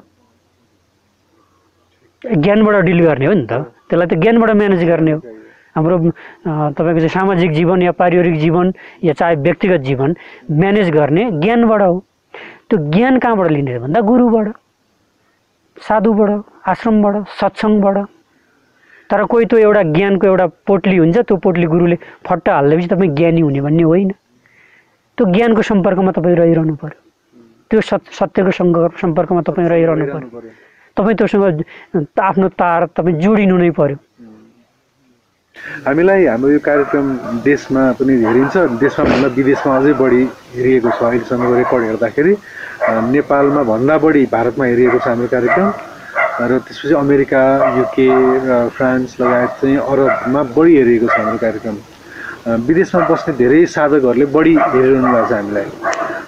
ज्ञानबाट डिल गर्ने हो नि त, त्यसलाई त ज्ञानबाट म्यानेज गर्ने हो। हाम्रो तपाईँको चाहिँ सामाजिक जीवन या पारिवारिक जीवन या चाहे व्यक्तिगत जीवन म्यानेज गर्ने ज्ञानबाट हो। त्यो ज्ञान कहाँबाट लिने भन्दा गुरुबाट, साधुबाट, आश्रमबाट, सत्सङ्गबाट। तर कोही त्यो एउटा ज्ञानको एउटा पोटली हुन्छ, त्यो पोटली गुरुले फट्टा हाल्दैपछि तपाईँ ज्ञानी हुने भन्ने होइन। त्यो ज्ञानको सम्पर्कमा तपाईँ रहिरहनु पर्यो, त्यो सत्यको सम्पर्कमा तपाईँ रहिरहनु पर्यो, तपाईँ त्योसँग आफ्नो तार तपाईँ जोडिनु नै पर्यो। हामीलाई हाम्रो यो कार्यक्रम देशमा पनि हेरिन्छ, देशमा भन्दा विदेशमा अझै बढी हेरिएको छ। अहिलेसम्मको रेकर्ड हेर्दाखेरि नेपालमा भन्दा बढी भारतमा हेरिएको छ हाम्रो कार्यक्रम, र त्यसपछि अमेरिका, युके र फ्रान्स लगायत चाहिँ अरबमा बढी हेरिएको छ हाम्रो कार्यक्रम। विदेशमा बस्ने धेरै साधकहरूले बढी हेरिरहनु भएको छ हामीलाई।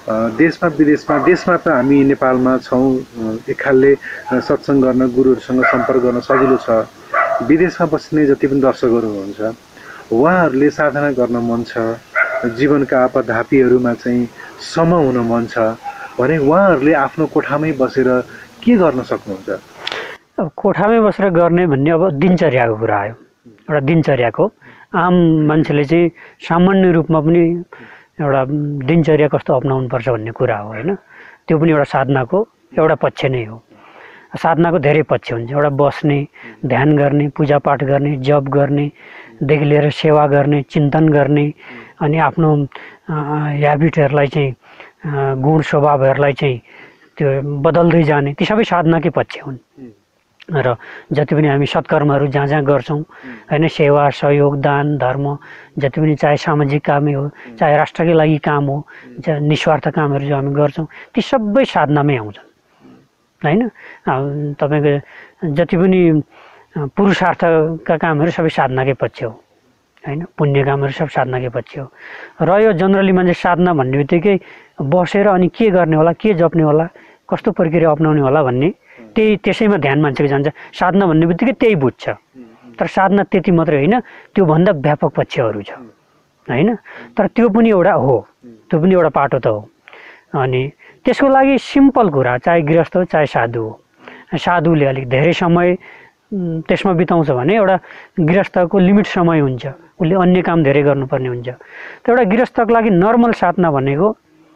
देशमा देशमा त हामी नेपालमा छौँ, एक खालले सत्सङ्ग गर्न गुरुहरूसँग सम्पर्क गर्न सजिलो छ। विदेशमा बस्ने जति पनि दर्शकहरू हुनुहुन्छ उहाँहरूले साधना गर्न मन छ, जीवनका आपधापीहरूमा चाहिँ सम हुन मन छ भने उहाँहरूले आफ्नो कोठामै बसेर के गर्न सक्नुहुन्छ? अब कोठामै बसेर गर्ने भन्ने अब दिनचर्याको कुरा आयो। एउटा दिनचर्याको आम मान्छेले चाहिँ सामान्य रूपमा पनि एउटा दिनचर्या कस्तो अपनाउनु पर्छ भन्ने कुरा हो होइन। त्यो पनि एउटा साधनाको एउटा पक्ष नै हो। साधनाको धेरै पक्ष हुन्छ। एउटा बस्ने, ध्यान गर्ने, पूजापाठ गर्ने, जप गर्नेदेखि लिएर सेवा गर्ने, चिन्तन गर्ने, अनि आफ्नो ह्याबिटहरूलाई चाहिँ गुण स्वभावहरूलाई चाहिँ त्यो बदल्दै जाने, ती सबै साधनाकै पक्ष हुन्। र जति पनि हामी सत्कर्महरू जहाँ जहाँ गर्छौँ होइन, सेवा, सहयोग, दान, धर्म, जति पनि चाहे सामाजिक कामै हो, चाहे राष्ट्रकै लागि काम हो, चाहे निस्वार्थ कामहरू जो हामी गर्छौँ, ती सबै साधनामै आउँछन् होइन। तपाईँको जति पनि पुरुषार्थका कामहरू सबै साधनाकै पक्ष हो होइन। पुण्य कामहरू सब साधनाकै पक्ष हो। र यो जनरली मान्छे साधना भन्ने बित्तिकै बसेर अनि के गर्ने होला, के जप्ने होला, कस्तो प्रक्रिया अपनाउने होला भन्ने त्यसैमा ध्यान मान्छेको जान्छ। साधना भन्ने बित्तिकै त्यही बुझ्छ। तर साधना त्यति मात्रै होइन, त्योभन्दा व्यापक पक्षहरू छ होइन। तर त्यो पनि एउटा हो, त्यो पनि एउटा पाटो त हो। अनि त्यसको लागि सिम्पल कुरा, चाहे गृहस्थ हो चाहे साधु हो, साधुले अलिक धेरै समय त्यसमा बिताउँछ भने एउटा गृहस्थको लिमिट समय हुन्छ, उसले अन्य काम धेरै गर्नुपर्ने हुन्छ। तर एउटा गृहस्थको लागि नर्मल साधना भनेको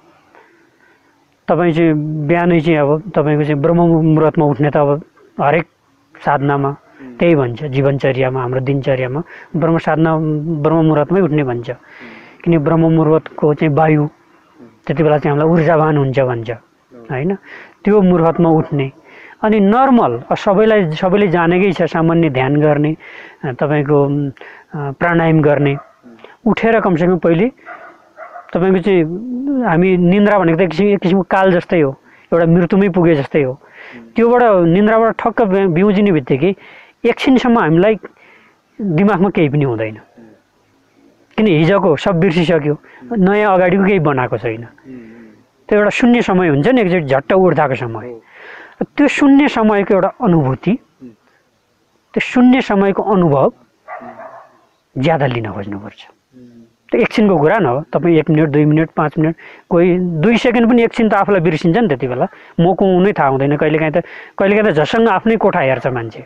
तपाईँ चाहिँ बिहानै चाहिँ अब तपाईँको चाहिँ ब्रह्म मुहुर्तमा उठ्ने त अब हरेक साधनामा त्यही भन्छ, जीवनचर्यामा हाम्रो दिनचर्यामा ब्रह्म साधना ब्रह्म मुहुर्तमै उठ्ने भन्छ। किन ब्रह्म मुहुर्तको चाहिँ वायु त्यति बेला चाहिँ हामीलाई ऊर्जावान हुन्छ भन्छ होइन। त्यो मुहुर्तमा उठ्ने अनि नर्मल सबैले जानेकै छ, सामान्य ध्यान गर्ने, तपाईँको प्राणायाम गर्ने, उठेर कमसेकम पहिले तपाईँको चाहिँ हामी निन्द्रा भनेको त एक किसिमको काल जस्तै हो, एउटा मृत्युमै पुगे जस्तै हो। त्योबाट निन्द्राबाट ठक्क बिउजिने बित्तिकै एकछिनसम्म हामीलाई दिमागमा केही पनि हुँदैन, किन हिजोको सब बिर्सिसक्यो, नयाँ अगाडिको केही बनाएको छैन। त्यो एउटा शून्य समय हुन्छ नि, एकचोटि झट्ट उठ्दाको समय। त्यो शून्य समयको एउटा अनुभूति, त्यो शून्य समयको अनुभव ज्यादा लिन खोज्नुपर्छ। त्यो एकछिनको कुरा न हो, तपाईँ 1 मिनट 2 मिनट 5 मिनट, कोही 2 सेकेन्ड पनि एकछिन त आफूलाई बिर्सिन्छ नि। त्यति बेला म को हुनै थाहा हुँदैन। कहिलेकाहीँ त झसङ्ग आफ्नै कोठा हेर्छ मान्छे,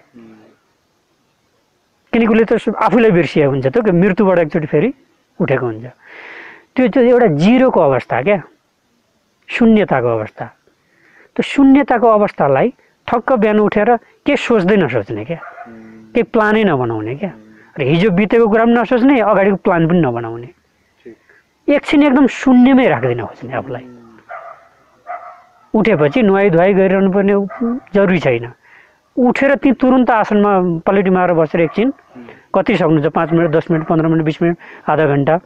किनकि उसले त आफूलाई बिर्सिएको हुन्छ। त्यो मृत्युबाट एकचोटि फेरि उठेको हुन्छ। त्यो चाहिँ एउटा जिरोको अवस्था क्या, शून्यताको अवस्था। त्यो शून्यताको अवस्थालाई ठक्क बिहान उठेर के सोच्दै नसोच्ने क्या, केही प्लानै नबनाउने क्या, र हिजो बितेको कुरा पनि नसोच्ने, अगाडिको प्लान पनि नबनाउने, एकछिन एकदम शून्यमै राख्दैन खोज्ने आफूलाई। उठेपछि नुहाई धुवाई गरिरहनु पर्ने जरुरी छैन। उठेर ती तुरुन्त आसनमा पलेटी मारेर बसेर एकछिन कति सक्नुहुन्छ, 5 मिनट 10 मिनट 15 मिनट 20 मिनट आधा घन्टा,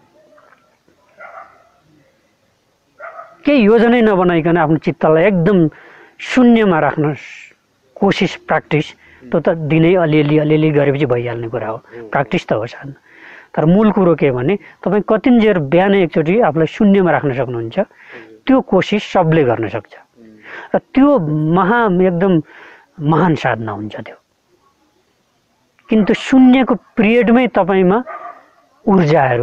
केही योजनै नबनाइकन आफ्नो चित्तलाई एकदम शून्यमा राख्न कोसिस, प्र्याक्टिस। त्यो त दिनै अलिअलि गरेपछि भइहाल्ने कुरा हो, प्र्याक्टिस त हो साधना। तर मूल कुरो के भने तपाईँ कतिन्जेर बिहान एकचोटि आफूलाई शून्यमा राख्न सक्नुहुन्छ, त्यो कोसिस सबले गर्न सक्छ। र त्यो एकदम महान साधना हुन्छ त्यो। किन्तु शून्यको पिरियडमै तपाईँमा ऊर्जाहरू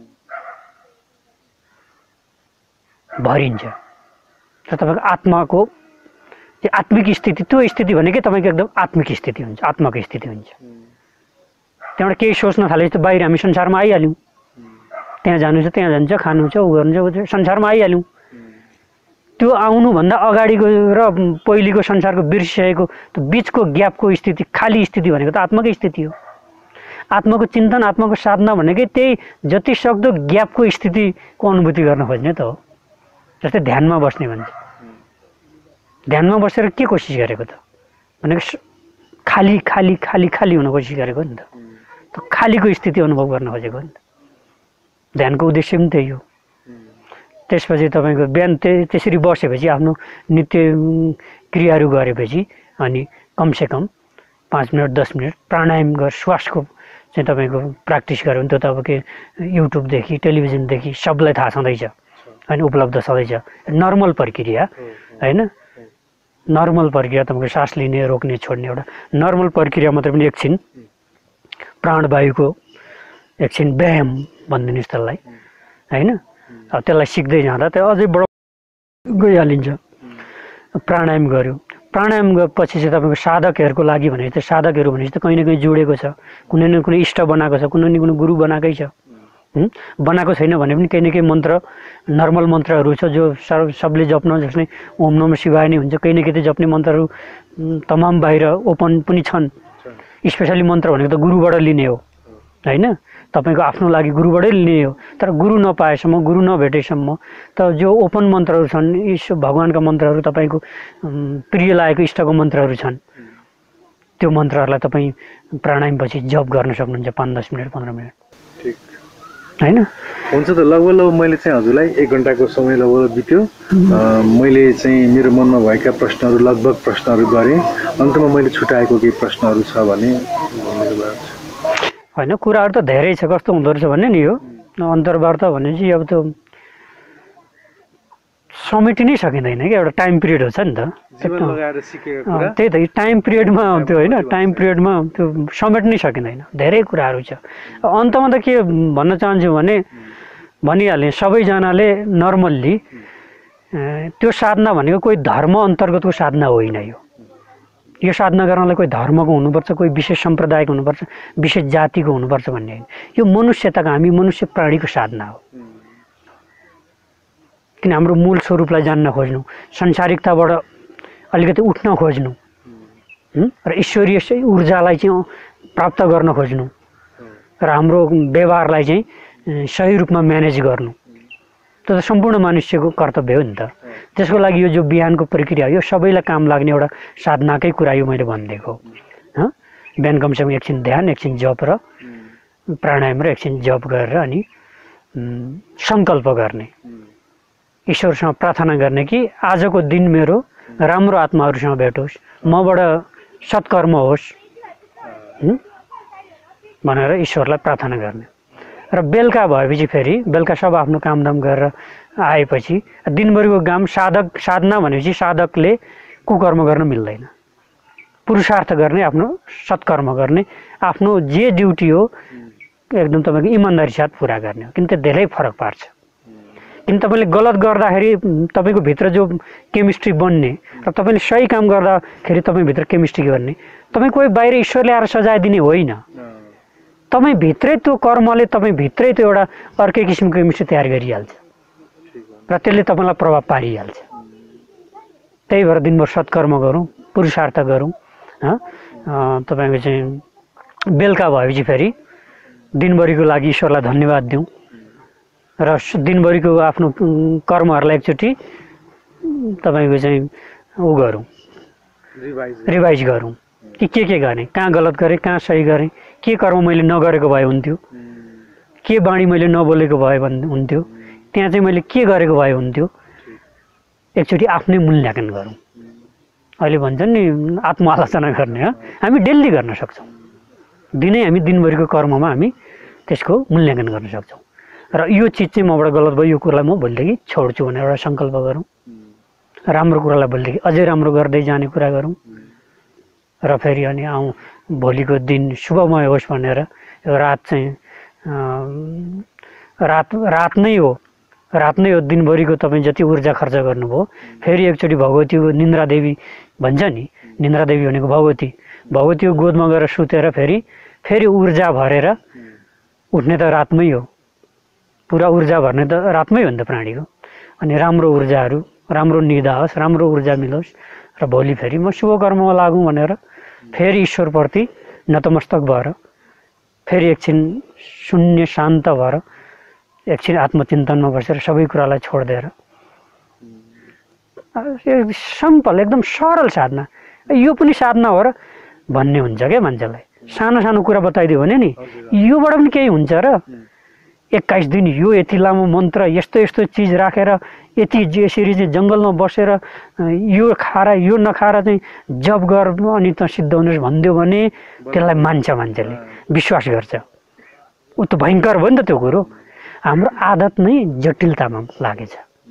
भरिन्छ र तपाईँको आत्माको आत्मिक स्थिति, त्यो स्थिति भनेकै तपाईँको एकदम आत्मिक स्थिति हुन्छ, आत्माको स्थिति हुन्छ। त्यहाँबाट केही सोच्न थालेपछि त बाहिर हामी संसारमा आइहाल्यौँ, त्यहाँ जानु छ त्यहाँ जान्छ, खानु छ ऊ गर्नु छ, संसारमा आइहाल्यौँ। त्यो आउनुभन्दा अगाडिको र पहिलेको संसारको बिर्सिसकेको त्यो बिचको ग्यापको स्थिति, खाली स्थिति भनेको त आत्माकै स्थिति हो। आत्माको चिन्तन, आत्माको साधना भनेकै त्यही जति सक्दो ग्यापको स्थितिको अनुभूति गर्न खोज्ने त हो। जस्तै ध्यानमा बस्ने भन्छ, ध्यानमा बसेर के कोसिस गरेको त भनेको खाली खाली खाली खाली हुन कोसिस गरेको नि त। त्यो खालीको स्थिति अनुभव गर्न खोजेको नि त। ध्यानको उद्देश्य पनि त्यही हो। त्यसपछि तपाईँको बिहान त्यसरी बसेपछि आफ्नो नित्य क्रियाहरू गरेपछि अनि कमसेकम 5 मिनट 10 मिनट प्राणायाम श्वासको चाहिँ तपाईँको प्र्याक्टिस गऱ्यो भने त्यो त अब के युट्युबदेखि टेलिभिजनदेखि सबलाई थाहा छँदैछ होइन उपलब्ध सधैँ छ नर्मल प्रक्रिया होइन नर्मल प्रक्रिया तपाईँको सास लिने रोक्ने छोड्ने एउटा नर्मल प्रक्रिया मात्रै पनि एकछिन प्राणवायुको एकछिन व्यायाम भनिदिनुहोस् त्यसलाई होइन अब त्यसलाई सिक्दै जाँदा त्यो अझै बडो गइहालिन्छ प्राणायाम गर्यो प्राणायाम पछि चाहिँ तपाईँको साधकहरूको लागि भने चाहिँ साधकहरू भनेपछि त कहीँ न कहीँ जोडेको छ कुनै न कुनै इष्ट बनाएको छ कुनै न कुनै गुरु बनाएकै छ बनाएको छैन भने पनि केही न केही मन्त्र नर्मल मन्त्रहरू छ जो सबले जप्न जसले ओम नमः शिवाय नै हुन्छ केही न केही जप्ने मन्त्रहरू तमाम बाहिर ओपन पनि छन् स्पेसली मन्त्र भनेको त गुरुबाट लिने हो होइन तपाईँको आफ्नो लागि गुरुबाटै लिने हो तर गुरु नपाएसम्म गुरु नभेटेसम्म त जो ओपन मन्त्रहरू छन् ईश्वर भगवान्का मन्त्रहरू तपाईँको प्रिय लागेको इष्टको मन्त्रहरू छन् त्यो मन्त्रहरूलाई तपाईँ प्राणायामपछि जप गर्न सक्नुहुन्छ 5-10 मिनट 15 मिनट ठिक होइन हुन्छ त लगभग मैले चाहिँ हजुरलाई 1 घन्टाको समय लगभग बित्यो मैले चाहिँ मेरो मनमा भएका प्रश्नहरू लगभग प्रश्नहरू गरेँ अन्तमा मैले छुटाएको केही प्रश्नहरू छ भने होइन कुराहरू त धेरै छ कस्तो हुँदो रहेछ भने नि यो अन्तर्वार्ता भने चाहिँ अब त्यो समेटि नै सकिँदैन क्या एउटा टाइम पिरियड हो छ नि त त्यही त टाइम पिरियडमा त्यो होइन टाइम पिरियडमा त्यो समेट्नै सकिँदैन धेरै कुराहरू छ अन्तमा त के भन्न चाहन्छु भने भनिहालेँ सबैजनाले नर्मल्ली त्यो साधना भनेको कोही धर्म अन्तर्गतको साधना होइन यो साधना गर्नलाई कोही धर्मको हुनुपर्छ कोही विशेष सम्प्रदायको हुनुपर्छ विशेष जातिको हुनुपर्छ भन्ने होइन यो मनुष्यताको हामी मनुष्य प्राणीको साधना हो किन हाम्रो मूल स्वरूपलाई जान्न खोज्नु संसारिकताबाट अलिकति उठ्न खोज्नु र ईश्वरीय ऊर्जालाई चाहिँ प्राप्त गर्न खोज्नु र हाम्रो व्यवहारलाई चाहिँ सही रूपमा म्यानेज गर्नु त्यो त सम्पूर्ण मनुष्यको कर्तव्य हो नि त त्यसको लागि यो जो बिहानको प्रक्रिया यो सबैलाई काम लाग्ने एउटा साधनाकै कुरा यो मैले भनिदिएको हो बिहान कमसेकम एकछिन ध्यान एकछिन जप र प्राणायाम र एकछिन जप गरेर अनि सङ्कल्प गर्ने ईश्वरसँग प्रार्थना गर्ने कि आजको दिन मेरो राम्रो आत्माहरूसँग भेटोस् मबाट सत्कर्म होस् भनेर ईश्वरलाई प्रार्थना गर्ने र बेलुका भएपछि फेरि बेलुका सब आफ्नो कामदाम गरेर आएपछि दिनभरिको काम साधना भनेपछि साधकले कुकर्म गर्न मिल्दैन पुरुषार्थ गर्ने आफ्नो सत्कर्म गर्ने आफ्नो जे ड्युटी हो एकदम तपाईँको इमान्दारी साथ पुरा गर्ने हो किन त धेरै फरक पार्छ किन तपाईँले गलत गर्दाखेरि तपाईँको भित्र जो केमिस्ट्री बन्ने र तपाईँले सही काम गर्दाखेरि तपाईँभित्र केमिस्ट्री गर्ने तपाईँ कोही बाहिर ईश्वरले आएर सजाय दिने होइन तपाईँ भित्रै त्यो कर्मले तपाईँ भित्रै त्यो एउटा अर्कै किसिमको केमिस्ट्री तयार गरिहाल्छ र त्यसले तपाईँलाई प्रभाव पारिहाल्छ त्यही भएर दिनभर सत्कर्म गरौँ पुरुषार्थ गरौँ तपाईँको चाहिँ बेलुका भएपछि फेरि दिनभरिको लागि ईश्वरलाई धन्यवाद दिउँ र दिनभरिको आफ्नो कर्महरूलाई एकचोटि तपाईँको चाहिँ ऊ गरौँ रिभाइज गरौँ कि के गरेँ कहाँ गलत गरेँ कहाँ सही गरेँ के कर्म मैले नगरेको भए हुन्थ्यो के बाणी मैले नबोलेको भए हुन्थ्यो त्यहाँ चाहिँ मैले के गरेको भए हुन्थ्यो एकचोटि आफ्नै मूल्याङ्कन गरौँ अहिले भन्छन् नि आत्मआलोचना गर्ने हामी डेली गर्न सक्छौँ दिनै हामी दिनभरिको कर्ममा हामी त्यसको मूल्याङ्कन गर्न सक्छौँ र यो चिज चाहिँ मबाट गलत भयो यो कुरालाई म भोलिदेखि छोड्छु भनेर एउटा सङ्कल्प गरौँ राम्रो कुरालाई भोलिदेखि अझै राम्रो गर्दै जाने कुरा गरौँ र फेरि अनि भोलिको दिन शुभमय होस् भनेर रात चाहिँ रात नै हो दिनभरिको तपाईँ जति ऊर्जा खर्च गर्नुभयो फेरि एकचोटि भगवतीको निन्द्रा देवी भन्छ नि निन्द्रा देवी भनेको भगवतीको गोदमा गएर सुतेर फेरि ऊर्जा भरेर उठ्ने त रातमै हो पुरा ऊर्जा भर्ने त रातमै हो नि त प्राणीको अनि राम्रो ऊर्जाहरू राम्रो निदा होस् राम्रो ऊर्जा मिलोस् र भोलि फेरि म शुभ कर्ममा लागौँ भनेर फेरि ईश्वरप्रति नतमस्तक भएर फेरि एकछिन शून्य शान्त भएर एकछिन आत्मचिन्तनमा बसेर सबै कुरालाई छोडिदिएर सिम्पल एकदम सरल साधना यो पनि साधना हो र भन्ने हुन्छ क्या मान्छेलाई सानो सानो कुरा बताइदियो भने नि योबाट पनि केही हुन्छ र 21 दिन यो यति लामो मन्त्र यस्तो चिज राखेर यति यसरी चाहिँ जङ्गलमा बसेर यो खाएर यो नखाएर चाहिँ जप गर अनि त सिद्ध हुनुहोस् भनिदियो भने त्यसलाई मान्छ मान्छेले विश्वास गर्छ ऊ त भयङ्कर भयो नि त त्यो कुरो हाम्रो आदत नै जटिलतामा लागेछ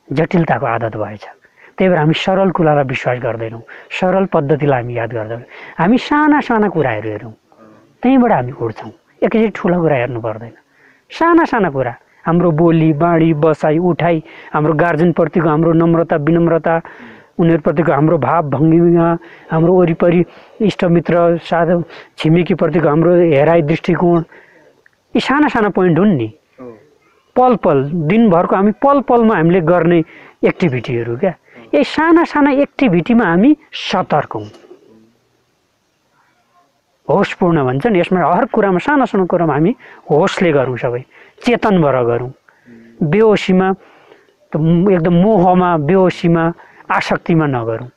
जटिलताको आदत भएछ। त्यही भएर हामी सरल कुरालाई विश्वास गर्दैनौँ, सरल पद्धतिलाई हामी याद गर्दैनौँ। हामी साना साना कुराहरू हेरौँ, त्यहीँबाट हामी उठ्छौँ। एकैचोटि ठुलो कुरा हेर्नु पर्दैन, साना साना कुरा, हाम्रो बोली बाणी बसाइ उठाइ, हाम्रो गार्जेनप्रतिको हाम्रो नम्रता विनम्रता, उनीहरूप्रतिको हाम्रो भाव भङ्गिमा, हाम्रो वरिपरि इष्टमित्र साथ छिमेकीप्रतिको हाम्रो हेराइ दृष्टिकोण, यी साना साना पोइन्ट हुन् नि। पल पल दिनभरको हामी पल पलमा हामीले गर्ने एक्टिभिटीहरू क्या, यही साना साना एक्टिभिटीमा हामी सतर्क हौँ, होसपूर्ण भन्छन्। यसमा हर कुरामा सानो सानो कुरामा हामी होसले गरौँ, सबै चेतनबाट गरौँ, बेहोसीमा एकदम मोहमा बेहोसीमा आसक्तिमा नगरौँ।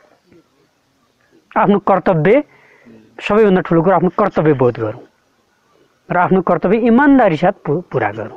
आफ्नो कर्तव्य सबैभन्दा ठुलो कुरा आफ्नो कर्तव्य बोध गरौँ र आफ्नो कर्तव्य इमान्दारी साथ पुरा गरौँ।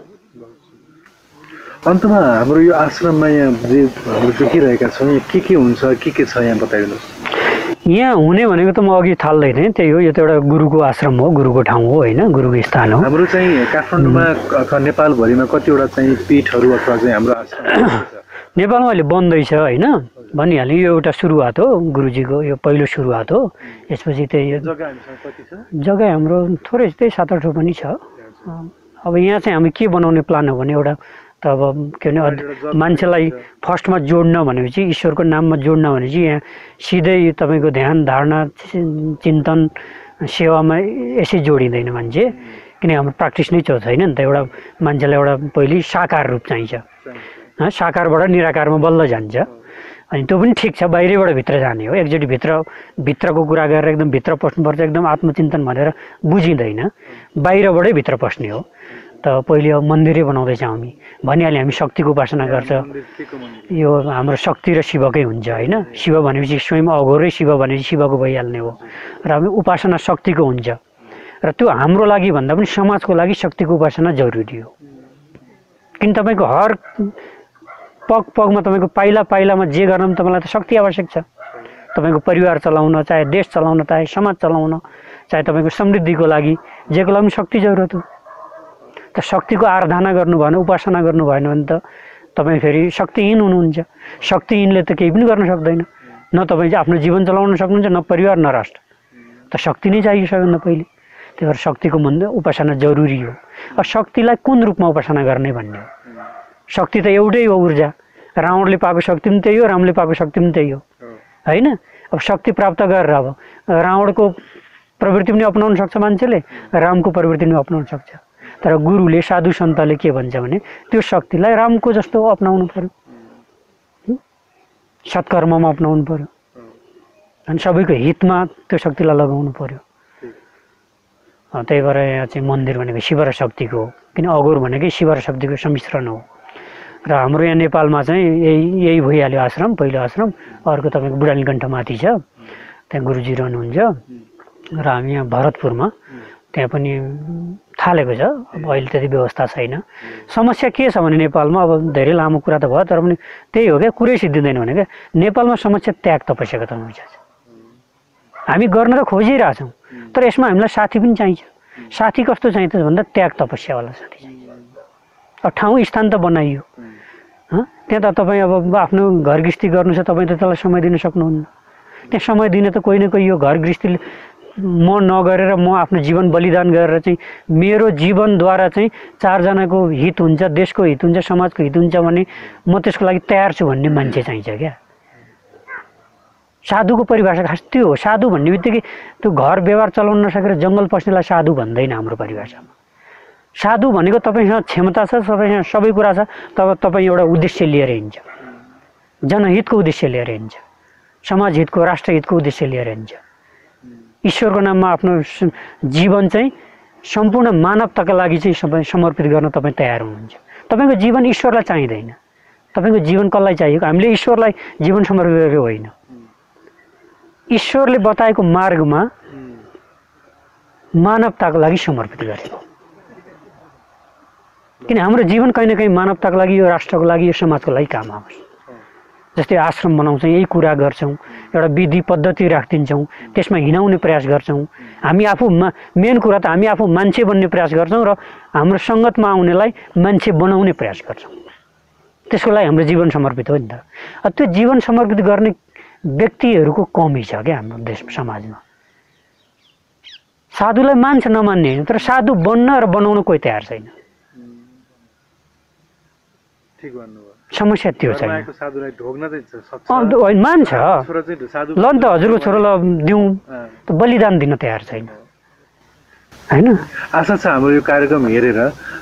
अन्तमा हाम्रो यो आश्रममा यहाँ जे हाम्रो देखिरहेका छौँ यहाँ के हुन्छ के छ यहाँ बताइदिनुहोस्। यहाँ हुने भनेको त म अघि थाल्दै थिएँ, त्यही हो, यो त एउटा गुरुको आश्रम हो, गुरुको ठाउँ हो होइन, गुरुको स्थान हो। हाम्रो चाहिँ काठमाडौँमा अथवा नेपालभरिमा कतिवटा चाहिँ पीठहरू अथवा चाहिँ हाम्रो आश्रम नेपालमा अहिले बन्दैछ होइन, भनिहालेँ। यो एउटा सुरुवात हो, गुरुजीको यो पहिलो सुरुवात हो। यसपछि त्यही जग्गा हाम्रो थोरै त्यही 7-8 पनि छ। अब यहाँ चाहिँ हामी के बनाउने प्लान हो भने एउटा त अब के भने मान्छेलाई फर्स्टमा जोड्न भनेपछि, ईश्वरको नाममा जोड्न भनेपछि यहाँ सिधै तपाईँको ध्यान धारणा चिन्तन सेवामा यसै जोडिँदैन मान्छे, किन हाम्रो प्र्याक्टिस नै छैन नि त। एउटा मान्छेलाई एउटा पहिले साकार रूप चाहिन्छ, साकारबाट निराकारमा बल्ल जान्छ। अनि त्यो पनि ठिक छ, बाहिरबाट भित्र जाने हो। एकचोटि भित्रको कुरा गरेर एकदम भित्र पस्नुपर्छ, एकदम आत्मचिन्तन भनेर बुझिँदैन, बाहिरबाटै भित्र पस्ने हो। त पहिले अब मन्दिरै बनाउँदैछौँ हामी, भनिहाल्यो हामी शक्तिको उपासना गर्छ। यो हाम्रो शक्ति र शिवकै हुन्छ होइन, शिव भनेपछि स्वयं अघोरै शिव भनेपछि शिवको भइहाल्ने हो। र हामी उपासना शक्तिको हुन्छ, र त्यो हाम्रो लागि भन्दा पनि समाजको लागि शक्तिको उपासना जरुरी हो। किन तपाईँको हर पग पगमा तपाईँको पाइला पाइलामा जे गर्न तपाईँलाई त शक्ति आवश्यक छ। तपाईँको परिवार चलाउन, चाहे देश चलाउन, चाहे समाज चलाउन, चाहे तपाईँको समृद्धिको लागि जेको लागि शक्ति जरुरत हो। त शक्तिको आराधना गर्नु भएन, उपासना गर्नु भएन भने त तपाईँ फेरि शक्तिहीन हुनुहुन्छ। शक्तिहीनले त केही पनि गर्न सक्दैन, न तपाईँ चाहिँ आफ्नो जीवन चलाउन सक्नुहुन्छ, न परिवार न राष्ट्र। त शक्ति नै चाहियो सबैभन्दा पहिले। त्यही भएर शक्तिको उपासना जरुरी हो। अब शक्तिलाई कुन रूपमा उपासना गर्ने भन्ने हो। शक्ति त एउटै हो, ऊर्जा। रावणले पाएको शक्ति पनि त्यही हो, रामले पाएको शक्ति पनि त्यही हो होइन। अब शक्ति प्राप्त गरेर अब रावणको प्रवृत्ति पनि अपनाउन सक्छ मान्छेले, रामको प्रवृत्ति पनि अपनाउन सक्छ। तर गुरुले साधु सन्तले के भन्छ भने त्यो शक्तिलाई रामको जस्तो अपनाउनु पर्यो, सत्कर्ममा अपनाउनु पर्यो, अनि सबैको हितमा त्यो शक्तिलाई लगाउनु पर्यो। त्यही भएर यहाँ चाहिँ मन्दिर भनेको शिव र शक्तिको हो, किन अघोर भनेकै शिव र शक्तिको सम्मिश्रण हो। र हाम्रो यहाँ नेपालमा चाहिँ यही भइहाल्यो आश्रम, पहिलो आश्रम। अर्को तपाईँको बुढानीकण्ठ माथि छ, त्यहाँ गुरुजी रहनुहुन्छ। र हामी यहाँ भरतपुरमा त्यहाँ पनि थालेको छ। अब अहिले त्यति व्यवस्था छैन। समस्या के छ भने नेपालमा, अब धेरै लामो कुरा त भयो, तर पनि त्यही हो क्या, कुरै सिद्धिँदैन भने क्या। नेपालमा समस्या त्याग तपस्याको समस्या छ। हामी गर्न त खोजिरहेछौँ, तर यसमा हामीलाई साथी पनि चाहिन्छ। साथी कस्तो चाहिन्छ भन्दा त्याग तपस्यावाला साथी चाहिन्छ। अब ठाउँ स्थान त बनाइयो, त्यहाँ त तपाईँ अब आफ्नो घर गृहस्थी गर्नु छ, तपाईँ त त्यसलाई समय दिन सक्नुहुन्न। त्यहाँ समय दिने त कोही न कोही यो घर गृहस्थीले म नगरेर, म आफ्नो जीवन बलिदान गरेर चाहिँ मेरो जीवनद्वारा चाहिँ 4 जनाको हित हुन्छ, देशको हित हुन्छ, समाजको हित हुन्छ भने म त्यसको लागि तयार छु भन्ने मान्छे चाहिन्छ क्या। साधुको परिभाषा खास त्यो हो। साधु भन्ने बित्तिकै त्यो घर व्यवहार चलाउन नसकेर जङ्गल पस्नेलाई साधु भन्दैन हाम्रो परिभाषामा। साधु भनेको तपाईँसँग क्षमता छ, तपाईँसँग सबै कुरा छ, तब तपाईँ एउटा उद्देश्य लिएर हिँड्छ, जनहितको उद्देश्य लिएर हिँड्छ, समाज हितको, राष्ट्र हितको उद्देश्य लिएर हिँड्छ। ईश्वरको नाममा आफ्नो जीवन चाहिँ सम्पूर्ण मानवताका लागि चाहिँ सबै समर्पित गर्न तपाईँ तयार हुनुहुन्छ। तपाईँको जीवन ईश्वरलाई चाहिँदैन, तपाईँको जीवन कसलाई चाहिएको? हामीले ईश्वरलाई जीवन समर्पित गरेको होइन, ईश्वरले बताएको मार्गमा मानवताको लागि समर्पित गरेको। किन हाम्रो जीवन कहीँ न कहीँ मानवताको लागि, यो राष्ट्रको लागि, यो समाजको लागि काम आओस्। जस्तै आश्रम बनाउँछौँ, यही कुरा गर्छौँ, एउटा विधि पद्धति राखिदिन्छौँ, त्यसमा हिँडाउने प्रयास गर्छौँ। हामी आफू मेन कुरा त हामी आफू मान्छे बन्ने प्रयास गर्छौँ र हाम्रो सङ्गतमा आउनेलाई मान्छे बनाउने प्रयास गर्छौँ। त्यसको लागि हाम्रो जीवन समर्पित हो नि त। त्यो जीवन समर्पित गर्ने व्यक्तिहरूको कमी छ क्या हाम्रो देश समाजमा। साधुलाई मान्छ नमान्ने होइन, तर साधु बन्न र बनाउन कोही तयार छैन। समस्या त्यो छैन। मान्छ ल नि त हजुरको छोरालाई दिउँ, बलिदान दिन तयार छैन होइन। आशा छ हाम्रो यो कार्यक्रम हेरेर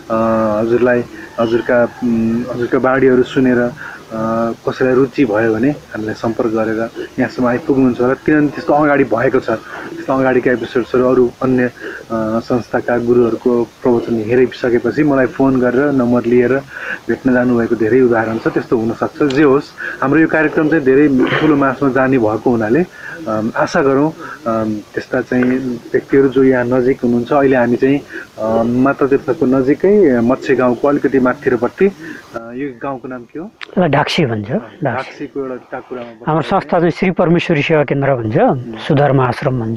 हजुरका बाणीहरू सुनेर कसैलाई रुचि भयो भने हामीलाई सम्पर्क गरेर यहाँसम्म आइपुग्नुहुन्छ होला। किनभने त्यस्तो अगाडि भएको छ, त्यस्तो अगाडिका एपिसोड्सहरू अरू अन्य संस्थाका गुरुहरूको प्रवचन हेरिसकेपछि मलाई फोन गरेर नम्बर लिएर भेट्न जानुभएको धेरै उदाहरण छ। त्यस्तो हुनसक्छ। जे होस्, हाम्रो यो कार्यक्रम चाहिँ धेरै ठुलो मासमा जाने भएको हुनाले आशा गरौँ त्यस्ता चाहिँ व्यक्तिहरू जो यहाँ नजिक हुनुहुन्छ। अहिले हामी चाहिँ मातातीर्थको नजिकै मत्स्य गाउँको अलिकति माथिल्लोपट्टि, यो गाउँको नाम के हो? ढाक्सी भन्छ। ढाक्सीको एउटा टाकुरामा हाम्रो संस्था चाहिँ श्री परमेश्वरी सेवा केन्द्र भन्छ, सुधर्म आश्रम भन्छ।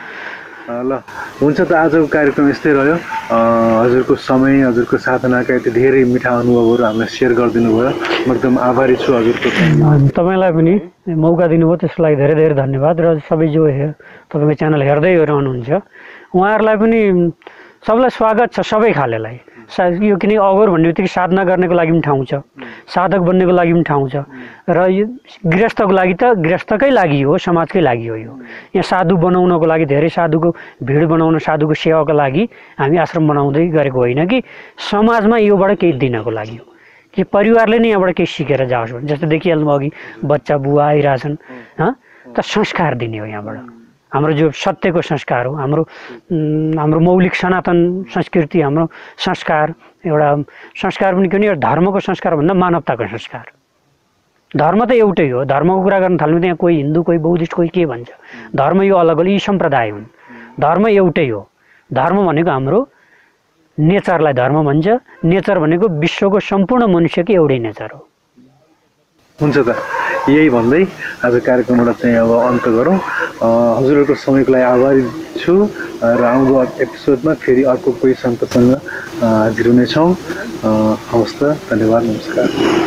ल हुन्छ त, आजको कार्यक्रम यस्तै रह्यो। हजुरको समय, हजुरको साधनाका यति धेरै मिठा अनुभवहरू हामीलाई सेयर गरिदिनु भयो। म एकदम आभारी छु हजुरको। तपाईँलाई पनि मौका दिनुभयो, त्यसको लागि धेरै धेरै धन्यवाद। र सबै जो तपाईँको च्यानल हेर्दै रहनुहुन्छ उहाँहरूलाई पनि सबलाई स्वागत छ, सबै खालेलाई। यो किन अघोर भन्ने बित्तिकै साधना गर्नेको लागि पनि ठाउँ छ, साधक बन्नेको लागि पनि ठाउँ छ, र यो गृहस्थको लागि त गृहस्थकै लागि हो, समाजकै लागि हो। यो यहाँ साधु बनाउनको लागि, धेरै साधुको भिड बनाउन, साधुको सेवाको लागि हामी आश्रम बनाउँदै गरेको होइन कि समाजमा योबाट केही दिनको लागि हो, कि परिवारले नै यहाँबाट केही सिकेर जाओस् भने। जस्तो देखिहाल्नु अघि बच्चा बुवा आइरहेछन्, त संस्कार दिने हो यहाँबाट। हाम्रो जो सत्यको संस्कार हो, हाम्रो मौलिक सनातन संस्कृति, हाम्रो संस्कार, एउटा संस्कार पनि कुनै धर्मको संस्कार भन्दा मानवताको संस्कार। धर्म त एउटै हो। धर्मको कुरा गर्न थाल्नु त्यहाँ कोही हिन्दू, कोही बौद्धिस्ट, कोही के भन्छ। धर्म यो अलग अलग, यी सम्प्रदाय हुन्। धर्म एउटै हो। धर्म भनेको हाम्रो नेचरलाई धर्म भन्छ। नेचर भनेको विश्वको सम्पूर्ण मनुष्यको एउटै नेचर हो। हुन्छ त, यही भन्दै आज कार्यक्रमबाट चाहिँ अब अन्त गरौँ। हजुरहरूको समयको लागि आभारी छु र आउँदो एपिसोडमा फेरि अर्को कोही सन्तसँग हाजिर हुनेछौँ। हवस् त, धन्यवाद, नमस्कार।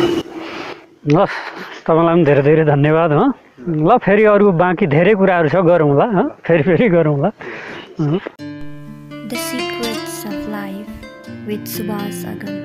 ल तपाईँलाई पनि धेरै धेरै धन्यवाद। ल फेरि अरू बाँकी धेरै कुराहरू छ, गरौँला, फेरि गरौँला। The Secrets of Life with Suvas Agam.